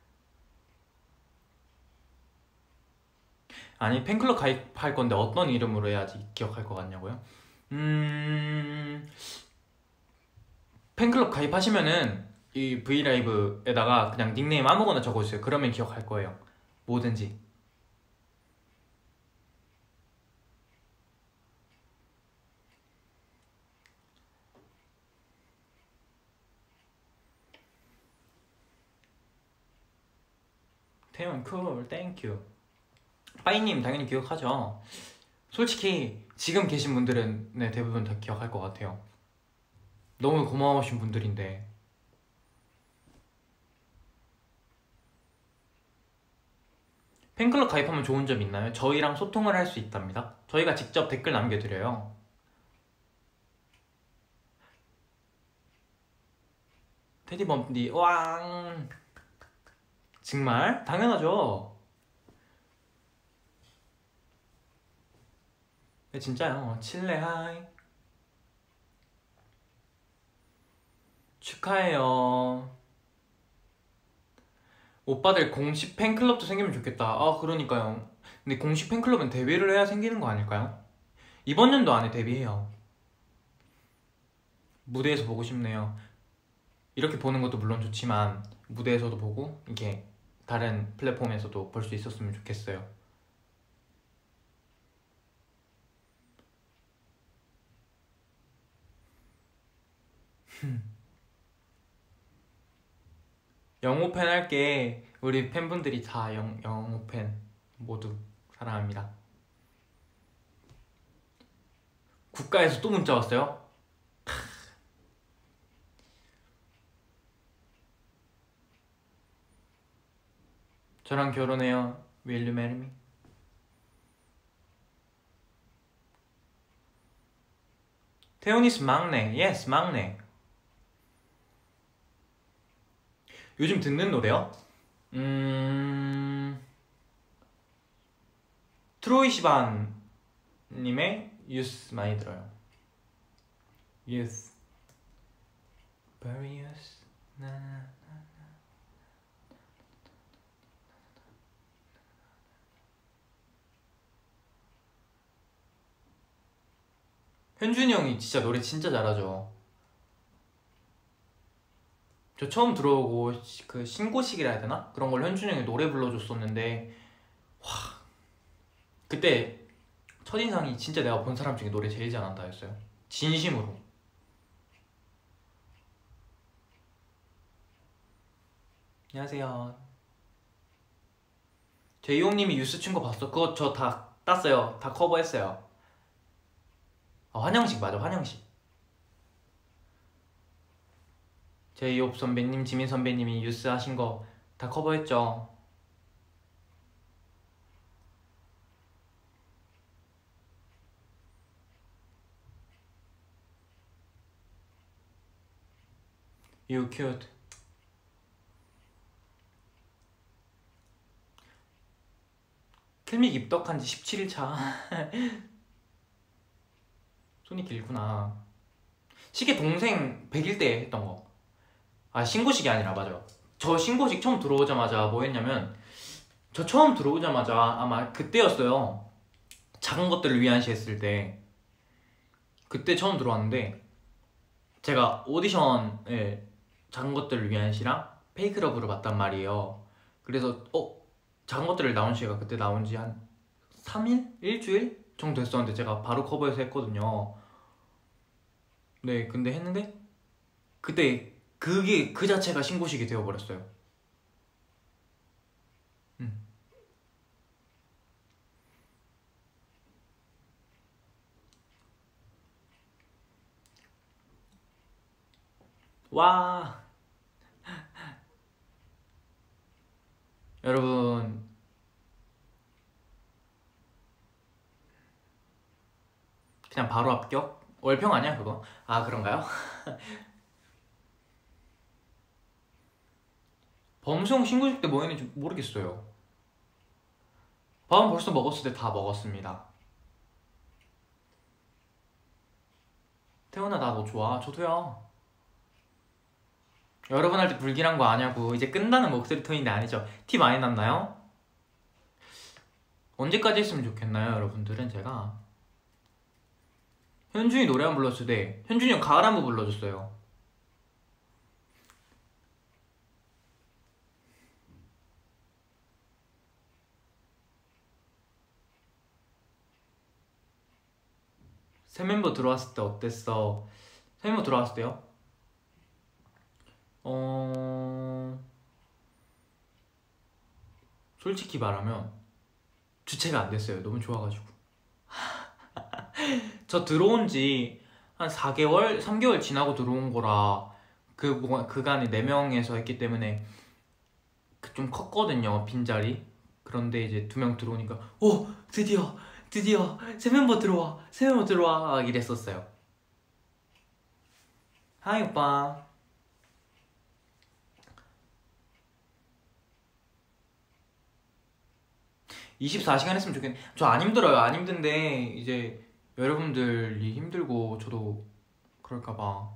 아니 팬클럽 가입할 건데 어떤 이름으로 해야지 기억할 것 같냐고요? 음... 팬클럽 가입하시면은 이 브이라이브에다가 그냥 닉네임 아무거나 적어주세요. 그러면 기억할 거예요. 뭐든지. 태연 쿨 땡큐. 빠이님 당연히 기억하죠. 솔직히 지금 계신 분들은 네, 대부분 다 기억할 것 같아요. 너무 고마우신 분들인데. 팬클럽 가입하면 좋은 점 있나요? 저희랑 소통을 할 수 있답니다. 저희가 직접 댓글 남겨드려요. 테디범디 왕. 정말? 당연하죠. 네 진짜요. 칠레하이 축하해요. 오빠들 공식 팬클럽도 생기면 좋겠다. 아 그러니까요. 근데 공식 팬클럽은 데뷔를 해야 생기는 거 아닐까요? 이번 연도 안에 데뷔해요. 무대에서 보고 싶네요. 이렇게 보는 것도 물론 좋지만 무대에서도 보고 이렇게 다른 플랫폼에서도 볼 수 있었으면 좋겠어요. 영호팬 할게. 우리 팬분들이 다 영, 영호팬 모두 사랑합니다. 국가에서 또 문자 왔어요? 저랑 결혼해요. Will you marry me? 태훈이스 막내. Yes, 막내. 요즘 듣는 노래요? 음... 트로이 시반 님의 유스 많이 들어요. 유스 Very 유스 현준이 형이 진짜 노래 진짜 잘하죠. 저 처음 들어오고 그 신고식이라 해야 되나? 그런 걸 현준이 형이 노래 불러줬었는데 와 그때 첫인상이 진짜 내가 본 사람 중에 노래 제일 잘한다 였어요. 진심으로. 안녕하세요. 제이홉님이 유스 친 거 봤어? 그거 저 다 땄어요. 다 커버했어요. 아, 환영식 맞아, 환영식. 제이홉 선배님, 지민 선배님이 유스 하신 거 다 커버했죠. You cute. 킬믹 입덕한 지 십칠 일 차. 손이 길구나. 시계 동생 백 일 때 했던 거. 아, 신고식이 아니라 맞아. 저 신고식 처음 들어오자마자 뭐 했냐면 저 처음 들어오자마자 아마 그때였어요. 작은 것들을 위한 시 했을 때 그때 처음 들어왔는데 제가 오디션을 작은 것들을 위한 시랑 페이크 러브를 봤단 말이에요. 그래서 어? 작은 것들을 나온 시가 그때 나온 지 한 삼 일? 일주일 정도 됐었는데 제가 바로 커버해서 했거든요. 네, 근데 했는데 그때 그게 그 자체가 신고식이 되어버렸어요. 음. 와 여러분 그냥 바로 합격? 월평 아니야 그거? 아 그런가요? 범수형 신고식 때 뭐 했는지 모르겠어요. 밥은 벌써 먹었을 때 다 먹었습니다. 태훈아 나 너 좋아. 저도요. 여러분한테 불길한 거 아냐고. 이제 끝나는 목소리 톤인데 아니죠? 티 많이 났나요? 언제까지 했으면 좋겠나요 여러분들은? 제가 현준이 노래 한 불렀을 때 현준이 형 가을 한번 불러줬어요. 새 멤버 들어왔을 때 어땠어? 새 멤버 들어왔을 때요? 어... 솔직히 말하면 주체가 안 됐어요. 너무 좋아가지고. 저 들어온 지 한 사 개월? 삼 개월 지나고 들어온 거라 그 뭐, 그간에 네 명에서 했기 때문에 좀 컸거든요, 빈자리. 그런데 이제 두 명 들어오니까 오! 드디어! 드디어! 새 멤버 들어와! 새 멤버 들어와! 이랬었어요. 하이 오빠. 이십사 시간 했으면 좋겠네. 저 안 힘들어요. 안 힘든데 이제 여러분들이 힘들고 저도 그럴까봐.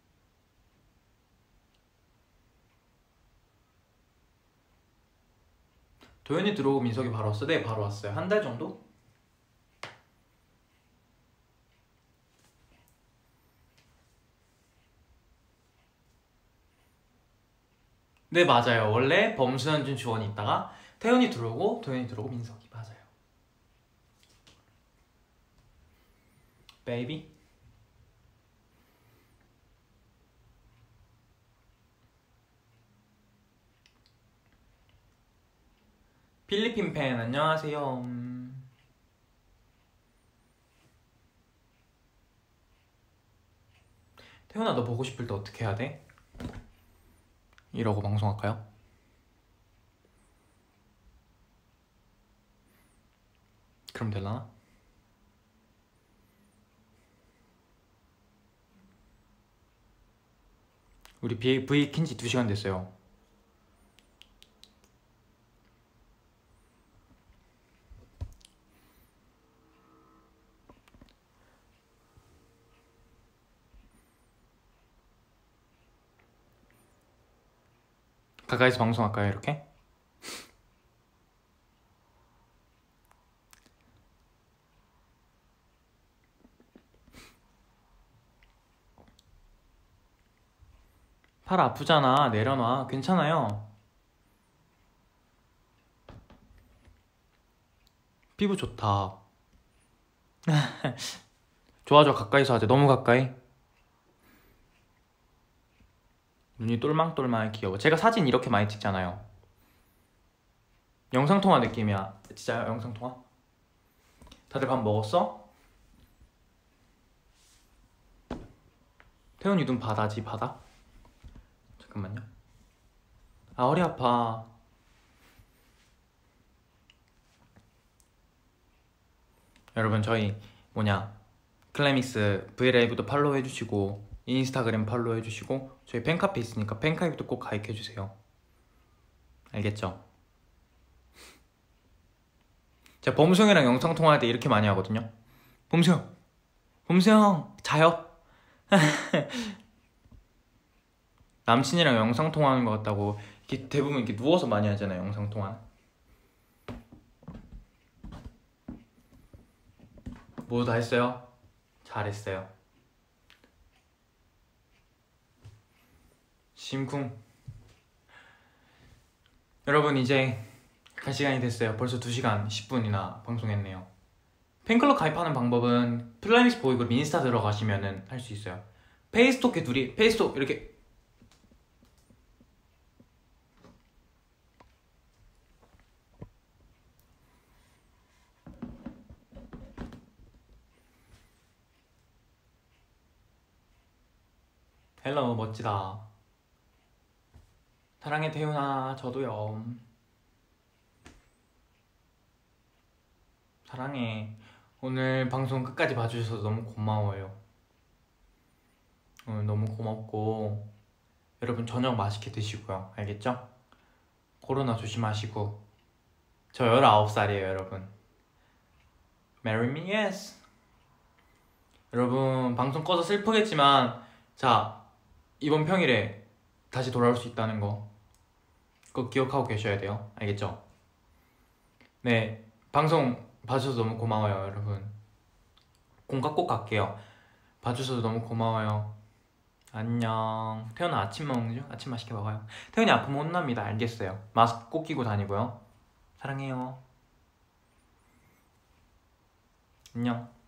도현이 들어오고 민석이 바로 왔어? 네, 바로 왔어요. 한 달 정도? 네, 맞아요. 원래 범수, 현준, 주원이 있다가 태현이 들어오고 도현이 들어오고 민석이. 맞아요. 베이비. 필리핀 팬 안녕하세요. 음... 태훈아 너 보고 싶을 때 어떻게 해야 돼? 이러고 방송할까요? 그럼 될라나? 우리 V, V 킨지 두 시간 됐어요. 가까이서 방송할까요, 이렇게? 팔 아프잖아. 내려놔. 괜찮아요. 피부 좋다. 좋아 좋아. 가까이서 하자. 너무 가까이. 눈이 똘망똘망 귀여워. 제가 사진 이렇게 많이 찍잖아요. 영상통화 느낌이야. 진짜요? 영상통화? 다들 밥 먹었어? 태훈이 눈 바다지. 바다? 잠깐만요. 아, 허리 아파. 여러분, 저희 뭐냐 클라이믹스 브이라이브도 팔로우 해주시고 인스타그램 팔로우 해주시고 저희 팬카페 있으니까 팬카페도 꼭 가입해주세요. 알겠죠? 제가 범수형이랑 영상통화할 때 이렇게 많이 하거든요. 범수형! 범수형! 자요? 남친이랑 영상통화하는 것 같다고. 이렇게 대부분 이렇게 누워서 많이 하잖아요, 영상통화. 모두 다 했어요? 잘했어요. 심쿵. 여러분, 이제 갈 시간이 됐어요. 벌써 두 시간 십 분이나 방송했네요. 팬클럽 가입하는 방법은 플라이믹스 보이그룹 인스타 들어가시면은 할 수 있어요. 페이스톡에 둘이 페이스톡 이렇게 헬로 멋지다. 사랑해 태훈아. 저도요. 사랑해. 오늘 방송 끝까지 봐주셔서 너무 고마워요. 오늘 너무 고맙고 여러분 저녁 맛있게 드시고요. 알겠죠? 코로나 조심하시고. 저 열아홉 살이에요 여러분. Marry me, yes. 여러분 방송 꺼서 슬프겠지만 자 이번 평일에 다시 돌아올 수 있다는 거 꼭 기억하고 계셔야 돼요. 알겠죠? 네, 방송 봐주셔서 너무 고마워요 여러분. 공각 꼭 갈게요. 봐주셔서 너무 고마워요. 안녕. 태연아 아침 먹는 중? 아침 맛있게 먹어요. 태연이 아프면 혼납니다. 알겠어요. 마스크 꼭 끼고 다니고요. 사랑해요. 안녕.